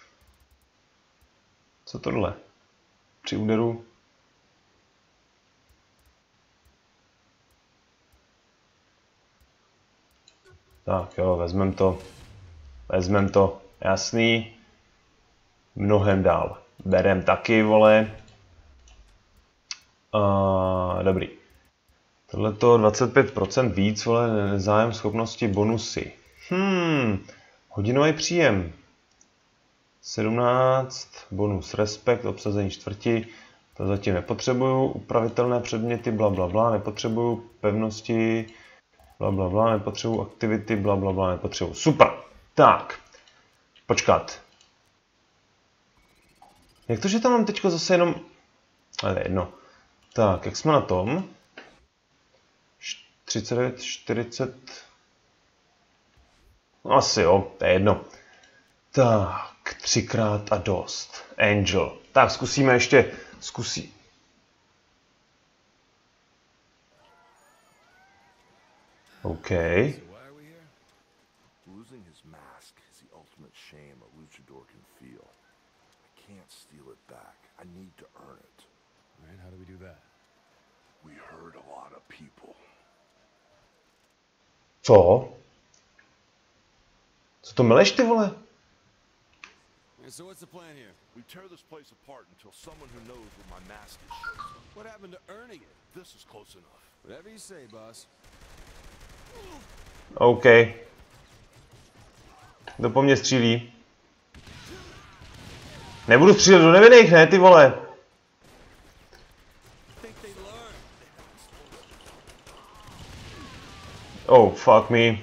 S1: Co tohle? Při úderu. Tak jo, vezmem to. Vezmem to. Jasný. Mnohem dál. Berem taky, vole. A, dobrý. Tohleto dvacet pět procent víc, vole, zájem, schopnosti, bonusy. Hmm, hodinový příjem. sedmnáct, bonus, respekt, obsazení čtvrti. To zatím nepotřebuju. Upravitelné předměty, bla, bla, bla, nepotřebuju. Pevnosti, bla, bla, bla, nepotřebuju. Aktivity, bla, bla, bla, nepotřebuju. Super. Tak. Počkat. Jak to, že tam mám teďko zase jenom... Ale jedno. Tak, jak jsme na tom? třicet devět, čtyřicet... Asi jo, to je jedno. Tak, třikrát a dost. Angel. Tak, zkusíme ještě... Zkusí... OK.
S4: Losing his mask is the ultimate shame a luchador can feel. I can't steal it back. I need to earn it.
S2: Right? How do we do that?
S4: We hurt a lot of people.
S1: Co? Co to meleš, ty vole?
S2: So what's the plan here?
S4: We tear this place apart until someone who knows where my mask is shows up.
S2: What happened to earning it?
S4: This is close enough.
S2: Whatever you say, boss.
S1: OK. Kdo po mně střílí? Nebudu střílet do nevinných, ne, ty vole? Oh, fuck me.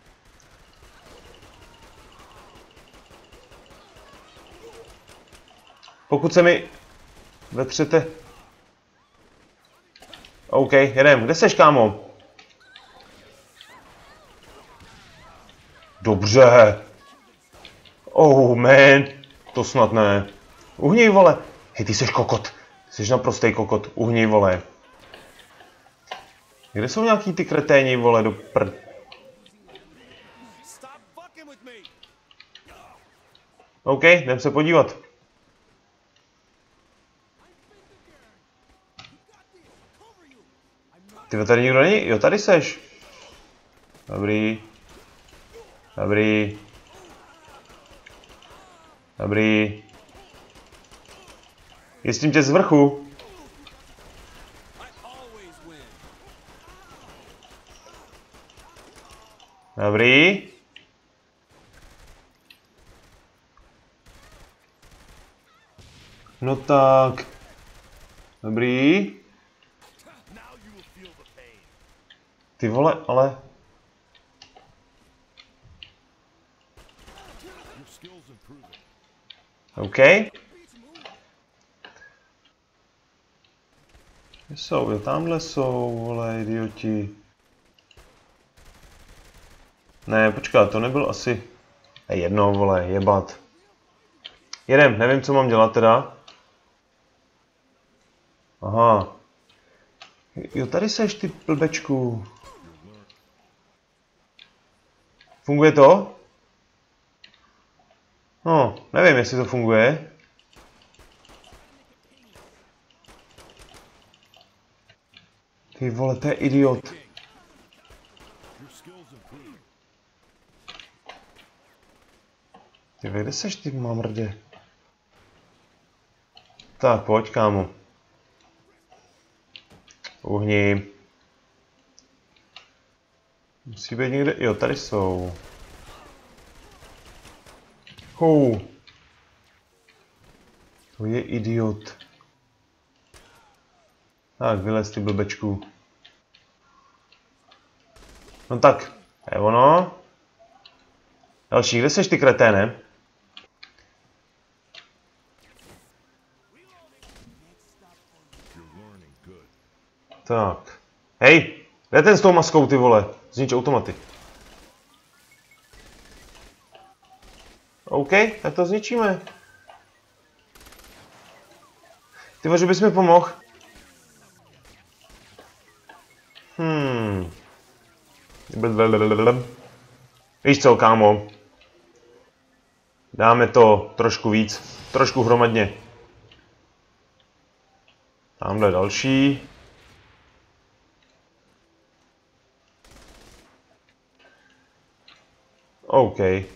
S1: Pokud se mi vetřete... OK, jedem. Kde seš, kámo? Dobře. Oh, man. To snad ne. Uhněj, vole. Hej, ty seš kokot. Ty seš naprostej kokot. Uhněj, vole. Kde jsou nějaký ty kreténi, vole, do prd... OK, jdem se podívat. Ty tady nikdo není? Jo, tady seš. Dobrý. Dobrý. Dobrý. Jistím tě z vrchu. Dobrý. No tak. Dobrý. Ty vole, ale... OK. Kde jsou? Jo, tamhle jsou, vole, idioti. Ne, počkat, to nebyl asi... Je jedno, vole, jebat. Jedem, nevím, co mám dělat teda. Aha. Jo, tady seš, ty blbečku. Funguje to? No, nevím, jestli to funguje. Ty vole, to je idiot. Ty kde seš, ty mamrdě? Tak, pojď, kámo. Uhni. Musí být někde... Jo, tady jsou. Hou. To je idiot. Tak, vylez, ty blbečku. No tak, je ono. Další, kde seš, ty kreténe? Tak. Hej, kde ten s tou maskou, ty vole? Znič automaty. OK, tak to zničíme. Ty vole, že bys mi pomohl. Hmm. Víš co, kámo? Dáme to trošku víc, trošku hromadně. Tamhle další. OK.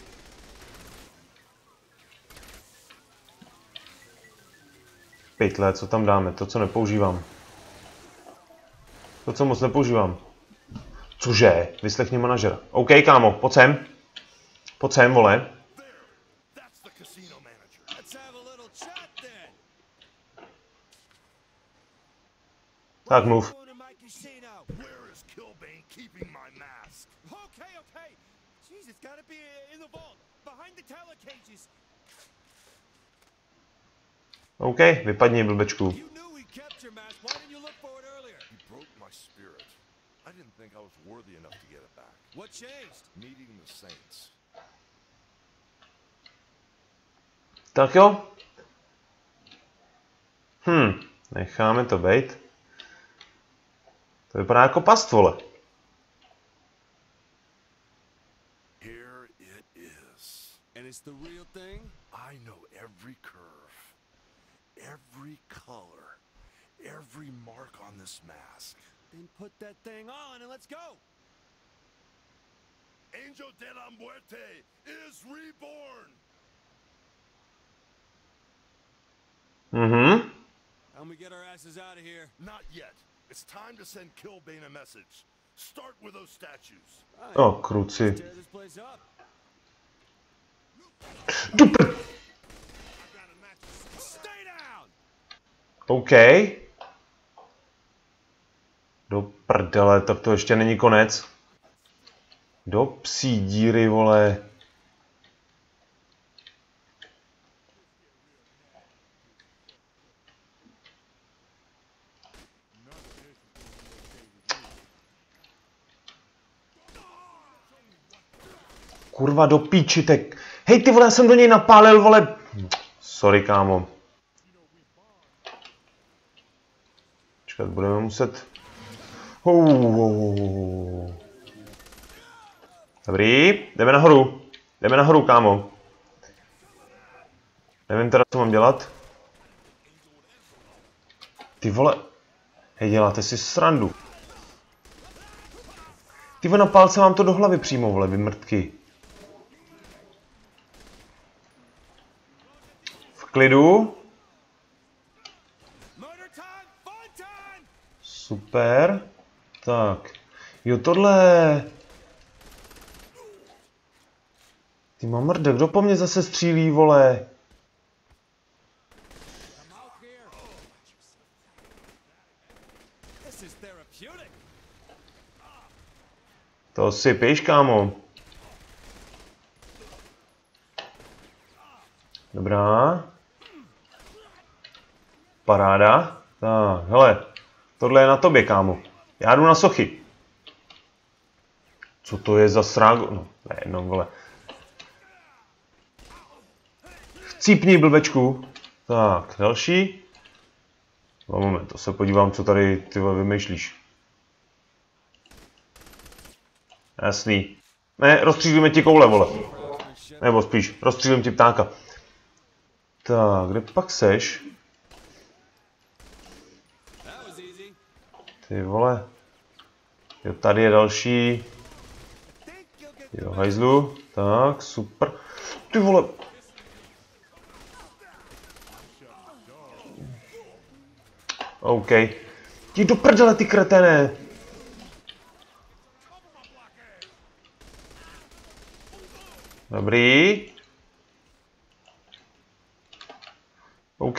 S1: Pytle, co tam dáme? To, co nepoužívám. To, co moc nepoužívám. Cože? Vyslechni manažera. OK, kámo, pojď sem. Pojď sem, vole. Tak, move. OK, vypadni, blbečku. Tak jo. Hm, necháme to být. To vypadá jako past, vole.
S4: Here it is.
S6: And it's the real thing?
S4: I know every curve, every color, every mark on this mask.
S6: Then put that thing on and let's go.
S4: Angel de la Muerte is reborn.
S1: Mhm.
S6: And we get our asses out of here.
S4: Not yet. It's time to send Killbane a message. Start with those statues.
S1: O, kruci.
S6: Tear this place up.
S1: Dupr.
S6: Stay down.
S1: OK. Do prdele, tak to ještě není konec. Do psí díry, vole. Kurva, do píčitek. Hej, ty vole, já jsem do něj napálil, vole. Sorry, kámo. Čekat, budeme muset... Uh. Dobrý, jdeme nahoru. Jdeme nahoru, kámo. Nevím teda, co mám dělat. Ty vole. Hej, děláte si srandu. Ty vole, na pálce mám to do hlavy přímo, vole, vy mrtky. V klidu. Super. Tak. Jo, tohle... Ty mamrde, kdo po mně zase střílí, vole? To si píš, kámo. Dobrá. Paráda. Tak, hele. Tohle je na tobě, kámo. Já jdu na sochy. Co to je za srágo? No, ne, no, vole. Chcípni, blbečku. Tak, další. No, moment, to se podívám, co tady ty vymýšlíš. Jasný. Ne, rozstřílíme ti koule, vole. Nebo spíš, rozstřílím ti ptáka. Tak, kde pak seš? Ty vole. Jo, tady je další. Jo, hajzlu. Tak, super. Ty vole. OK. Jdi do prdele, ty kreténe. Dobrý. OK.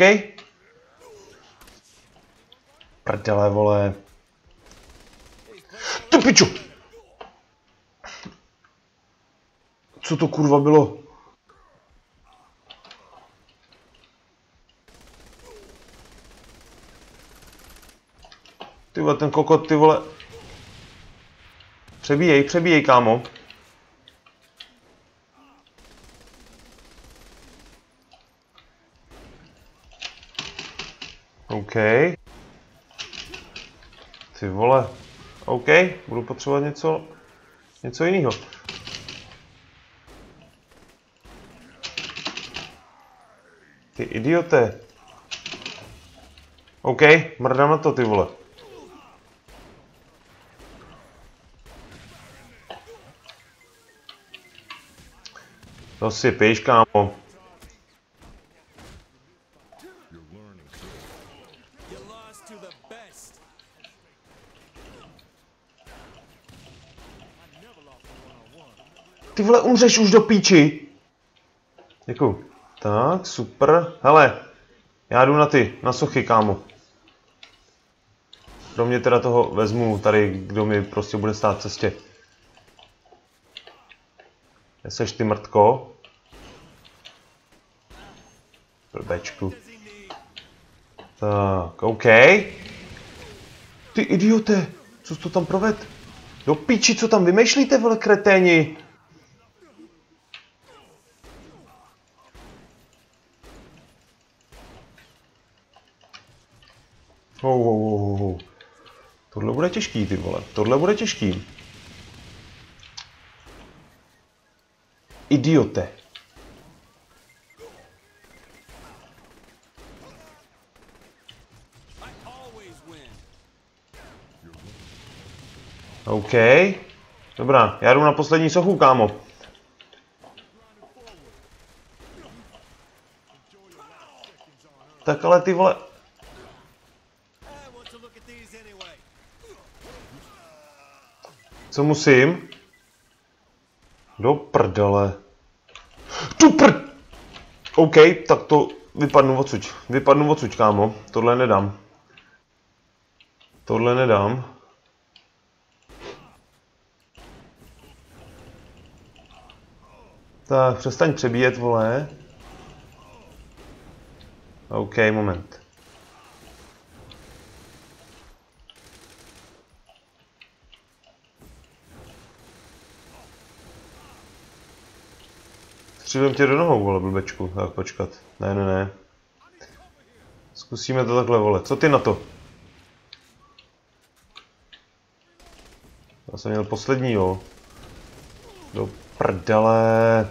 S1: Prdele, vole. Ty piču! Co to kurva bylo? Ty vole, ten kokot, ty vole. Přebíjej, přebíjej, kámo. OK. Ty vole. OK, budu potřebovat něco, něco jiného. Ty idiote. OK, mrdám na to, ty vole. To si píš, kámo. Ty vole, umřeš už do píči. Děkuju. Tak, super. Hele, já jdu na ty, na sochy, kámo. Kromě teda toho vezmu tady, kdo mi prostě bude stát v cestě. Jseš ty mrtko? Blbečku. Tak, OK. Ty idiote, co jsi to tam proved? Do píči, co tam vymýšlíte, vole kreténi? Oh, oh, oh, oh. Tohle bude těžký, ty vole. Tohle bude těžký. Idiote. OK. Dobrá, já jdu na poslední sochu, kámo. Tak ale ty vole... Co musím? Do prdele. Tu prd... OK, tak to vypadnu odsuť. Vypadnu odsuť, kámo. Tohle nedám. Tohle nedám. Tak, přestaň přebíjet, vole. OK, moment. Střílím tě do nohou, vole, blbečku. Tak počkat. Ne, ne, ne. Zkusíme to takhle, vole. Co ty na to? Já jsem měl poslední, jo. Do prdele.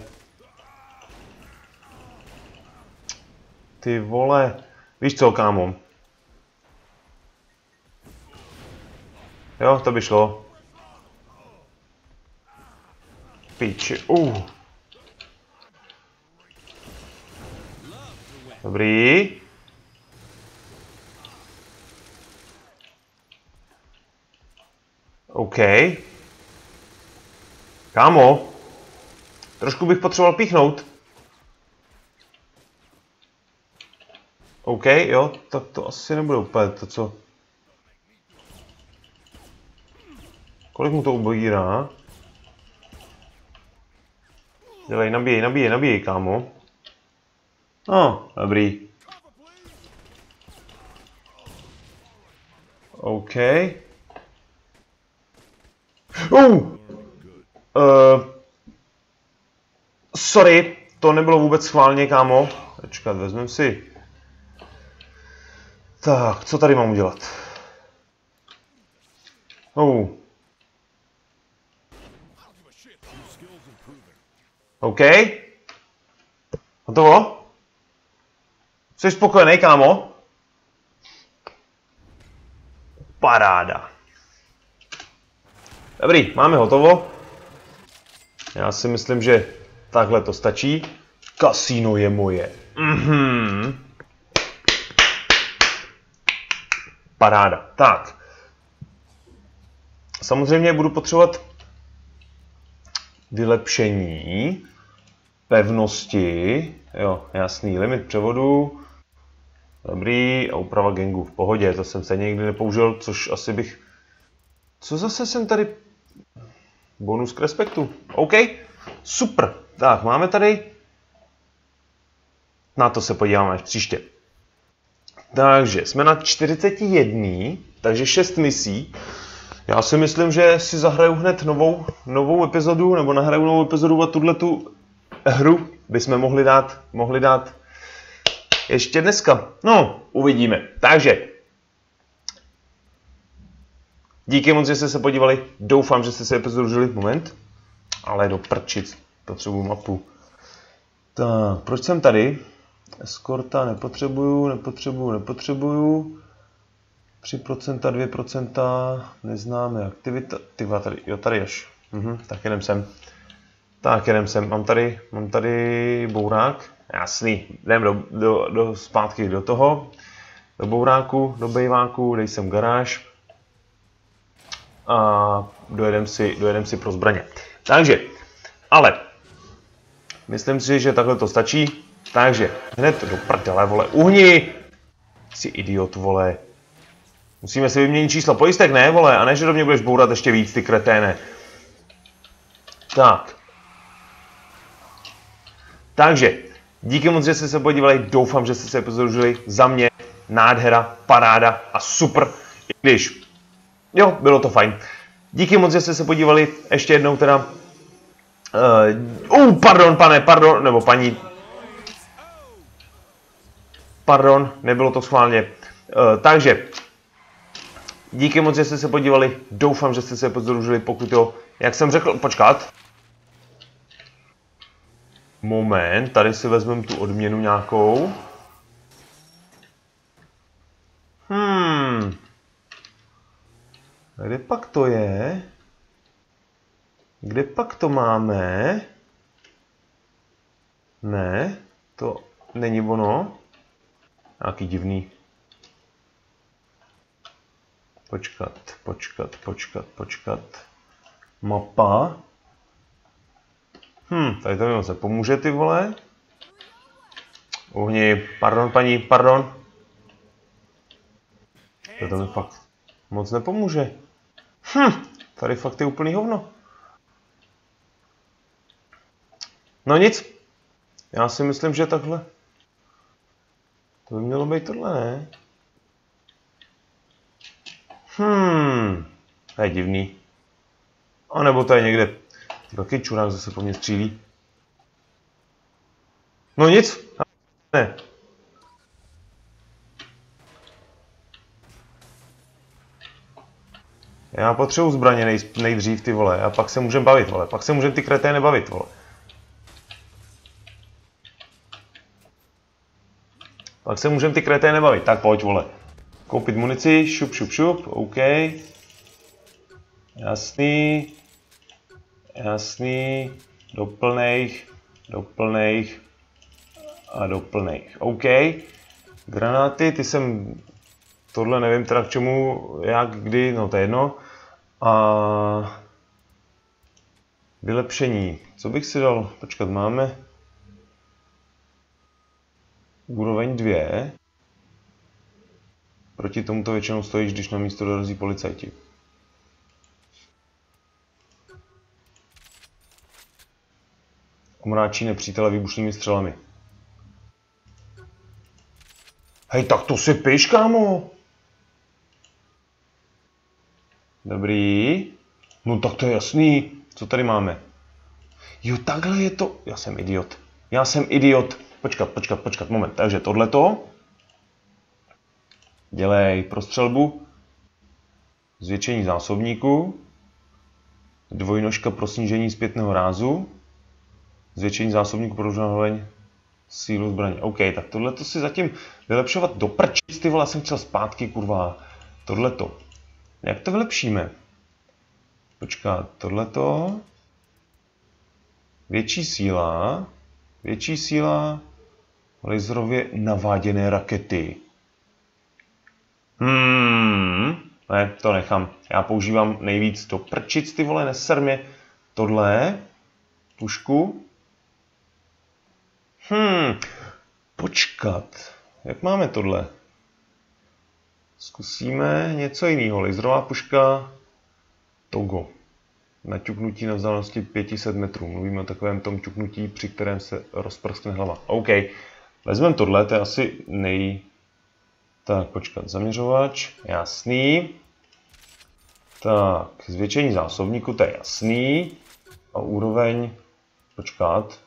S1: Ty vole. Víš co, kámo? Jo, to by šlo. Píči. Uh. Dobrý. OK. Kámo. Trošku bych potřeboval píchnout. OK, jo, tak to asi nebude úplně to, co... Kolik mu to ubírá? Dělej, nabíjej, nabíjej, nabíjej, kámo. No, dobrý. OK. Uh. Uh. Sorry, to nebylo vůbec schválně, kámo. Počkat, vezmeme si. Tak, co tady mám udělat? Oh. OK. Hotovo? Jsi spokojený, kámo? Paráda. Dobrý, máme hotovo. Já si myslím, že takhle to stačí. Kasino je moje. Mhm. Paráda. Tak. Samozřejmě budu potřebovat vylepšení pevnosti. Jo, jasný, limit převodu. Dobrý, a úprava gangu v pohodě, to jsem se nikdy nepoužil, což asi bych... Co zase jsem tady... Bonus k respektu. OK, super. Tak, máme tady... Na to se podíváme až příště. Takže, jsme na čtyřicet jedna, takže šest misí. Já si myslím, že si zahraju hned novou, novou epizodu, nebo nahraju novou epizodu a tuhletu hru bychom mohli dát, mohli dát ještě dneska. No, uvidíme. Takže, díky moc, že jste se podívali. Doufám, že jste se epizodu užili. Moment. Ale do prčic. Potřebuju mapu. Tak, proč jsem tady? Eskorta nepotřebuju, nepotřebuju, nepotřebuju. tři procenta, dvě procenta, neznáme aktivita. Tyva, tady, jo, tady až. Mhm, tak jedem sem. Tak jedem sem. Mám tady, mám tady bourák. Jasný, jdem do, do, do, zpátky do toho. Do bouráku, do bejváku, dej sem garáž. A dojedem si, dojedem si pro zbraně. Takže, ale, myslím si, že takhle to stačí. Takže, hned do prdele, vole, uhni! Jsi idiot, vole. Musíme si vyměnit číslo pojistek, ne, vole? A ne, že do mě budeš bourat ještě víc, ty kreténe. Tak. Takže, díky moc, že jste se podívali. Doufám, že jste se pozoružili. Za mě nádhera, paráda a super. I když, jo, bylo to fajn. Díky moc, že jste se podívali. Ještě jednou teda. Uh, uh, pardon, pane, pardon, nebo paní. Pardon, nebylo to schválně. Uh, takže, díky moc, že jste se podívali. Doufám, že jste se pozoružili. Pokud jo, jak jsem řekl, počkat. Moment, tady si vezmeme tu odměnu nějakou. Hmm. Kde pak to je? Kde pak to máme? Ne, to není ono. Nějaký divný. Počkat, počkat, počkat, počkat. Mapa. Hm, tady to mi se pomůže, ty vole. Uhni, pardon, paní, pardon. To mi fakt moc nepomůže. Hm, tady fakt je úplný hovno. No nic. Já si myslím, že takhle. To by mělo být tohle, ne? Hmm, to je divný. A nebo to je někde. Taky čurák zase po mně střílí. No nic. Ne. Já potřebuji zbraně nej, nejdřív, ty vole, a pak se můžem bavit, vole. Pak se můžem ty kretény bavit, vole. Pak se můžem ty kretény bavit. Tak pojď, vole. Koupit munici, šup, šup, šup, OK. Jasný. Jasný. Doplnej, doplnej a doplnej. OK. Granáty, ty jsem... Tohle nevím teda k čemu, jak, kdy, no to je jedno. A... Vylepšení. Co bych si dal? Počkat, máme... Úroveň dvě. Proti tomuto většinou stojíš, když na místo dorazí policajti. Omráčí nepřítele výbušnými střelami. Hej, tak to si piš, kámo! Dobrý. No tak to je jasný. Co tady máme? Jo, takhle je to... Já jsem idiot. Já jsem idiot. Počkat, počkat, počkat, moment. Takže tohleto. Dělej prostřelbu. Zvětšení zásobníku. Dvojnožka pro snížení zpětného rázu. Zvětšení zásobníku pro úroveň sílu zbraně. OK, tak tohleto si zatím vylepšovat do prčic, ty vole, já jsem chtěl zpátky, kurva. Tohleto. Jak to vylepšíme? Počkat, tohleto. Větší síla. Větší síla. Laserově naváděné rakety. Hmm. Ne, to nechám. Já používám nejvíc do prčic, ty vole, neser mě. Tohle. Pušku. Hmm. Počkat. Jak máme tohle? Zkusíme něco jiného. Laserová puška. Togo. Naťuknutí na vzdálenosti pět set metrů. Mluvíme o takovém tom ťuknutí, při kterém se rozprskne hlava. OK. Vezmeme tohle, to je asi nej... Tak, počkat, zaměřovač, jasný. Tak, zvětšení zásobníku, to je jasný. A úroveň, počkat.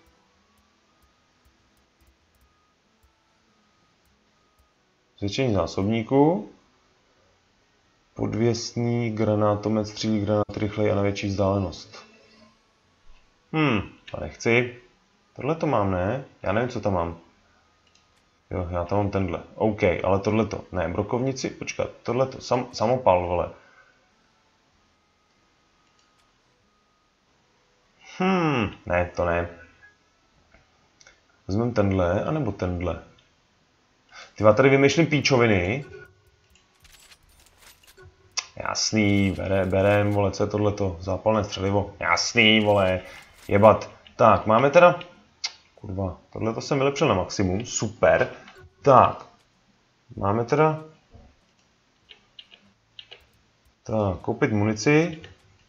S1: Zvětšení zásobníku. Podvěsný granátomet střílí granát rychleji a na větší vzdálenost. Hm, to nechci. Tohle to mám, ne? Já nevím, co tam mám. Jo, já tam mám tenhle. OK, ale tohleto. Ne, brokovnici, počkat, tohleto. Sam, samopal, vole. Hmm, ne, to ne. Vezmeme tenhle, anebo tenhle. Ty já tady vymýšlím píčoviny. Jasný, bere, berem, vole, co je tohleto? Zápalné střelivo. Jasný, vole, jebat. Tak, máme teda... Kurva, tohleto jsem vylepšil na maximum, super. Tak, máme teda... Tak, koupit munici.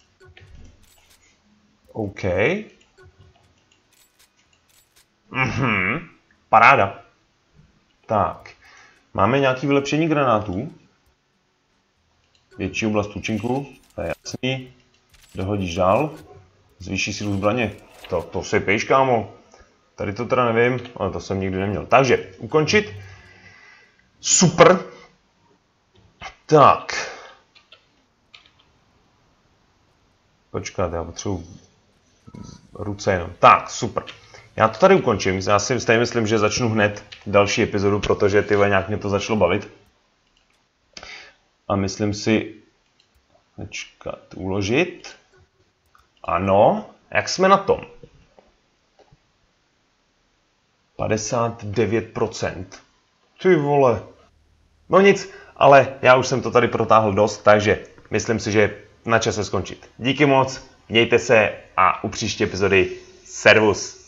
S1: OK. Mhm, paráda. Tak, máme nějaké vylepšení granátů. Větší oblast účinku, to je jasný. Dohodíš dál. Zvýší sílu zbraně. To, to si piješ, kámo. Tady to teda nevím, ale to jsem nikdy neměl. Takže, ukončit. Super. Tak. Počkat, já potřebuji ruce jenom. Tak, super. Já to tady ukončím. Já si stejně myslím, že začnu hned další epizodu, protože tyhle nějak mě to začalo bavit. A myslím si... Počkat, uložit. Ano. Jak jsme na tom? padesát devět procent. Ty vole. No nic, ale já už jsem to tady protáhl dost, takže myslím si, že je na čase skončit. Díky moc, mějte se a u příští epizody servus.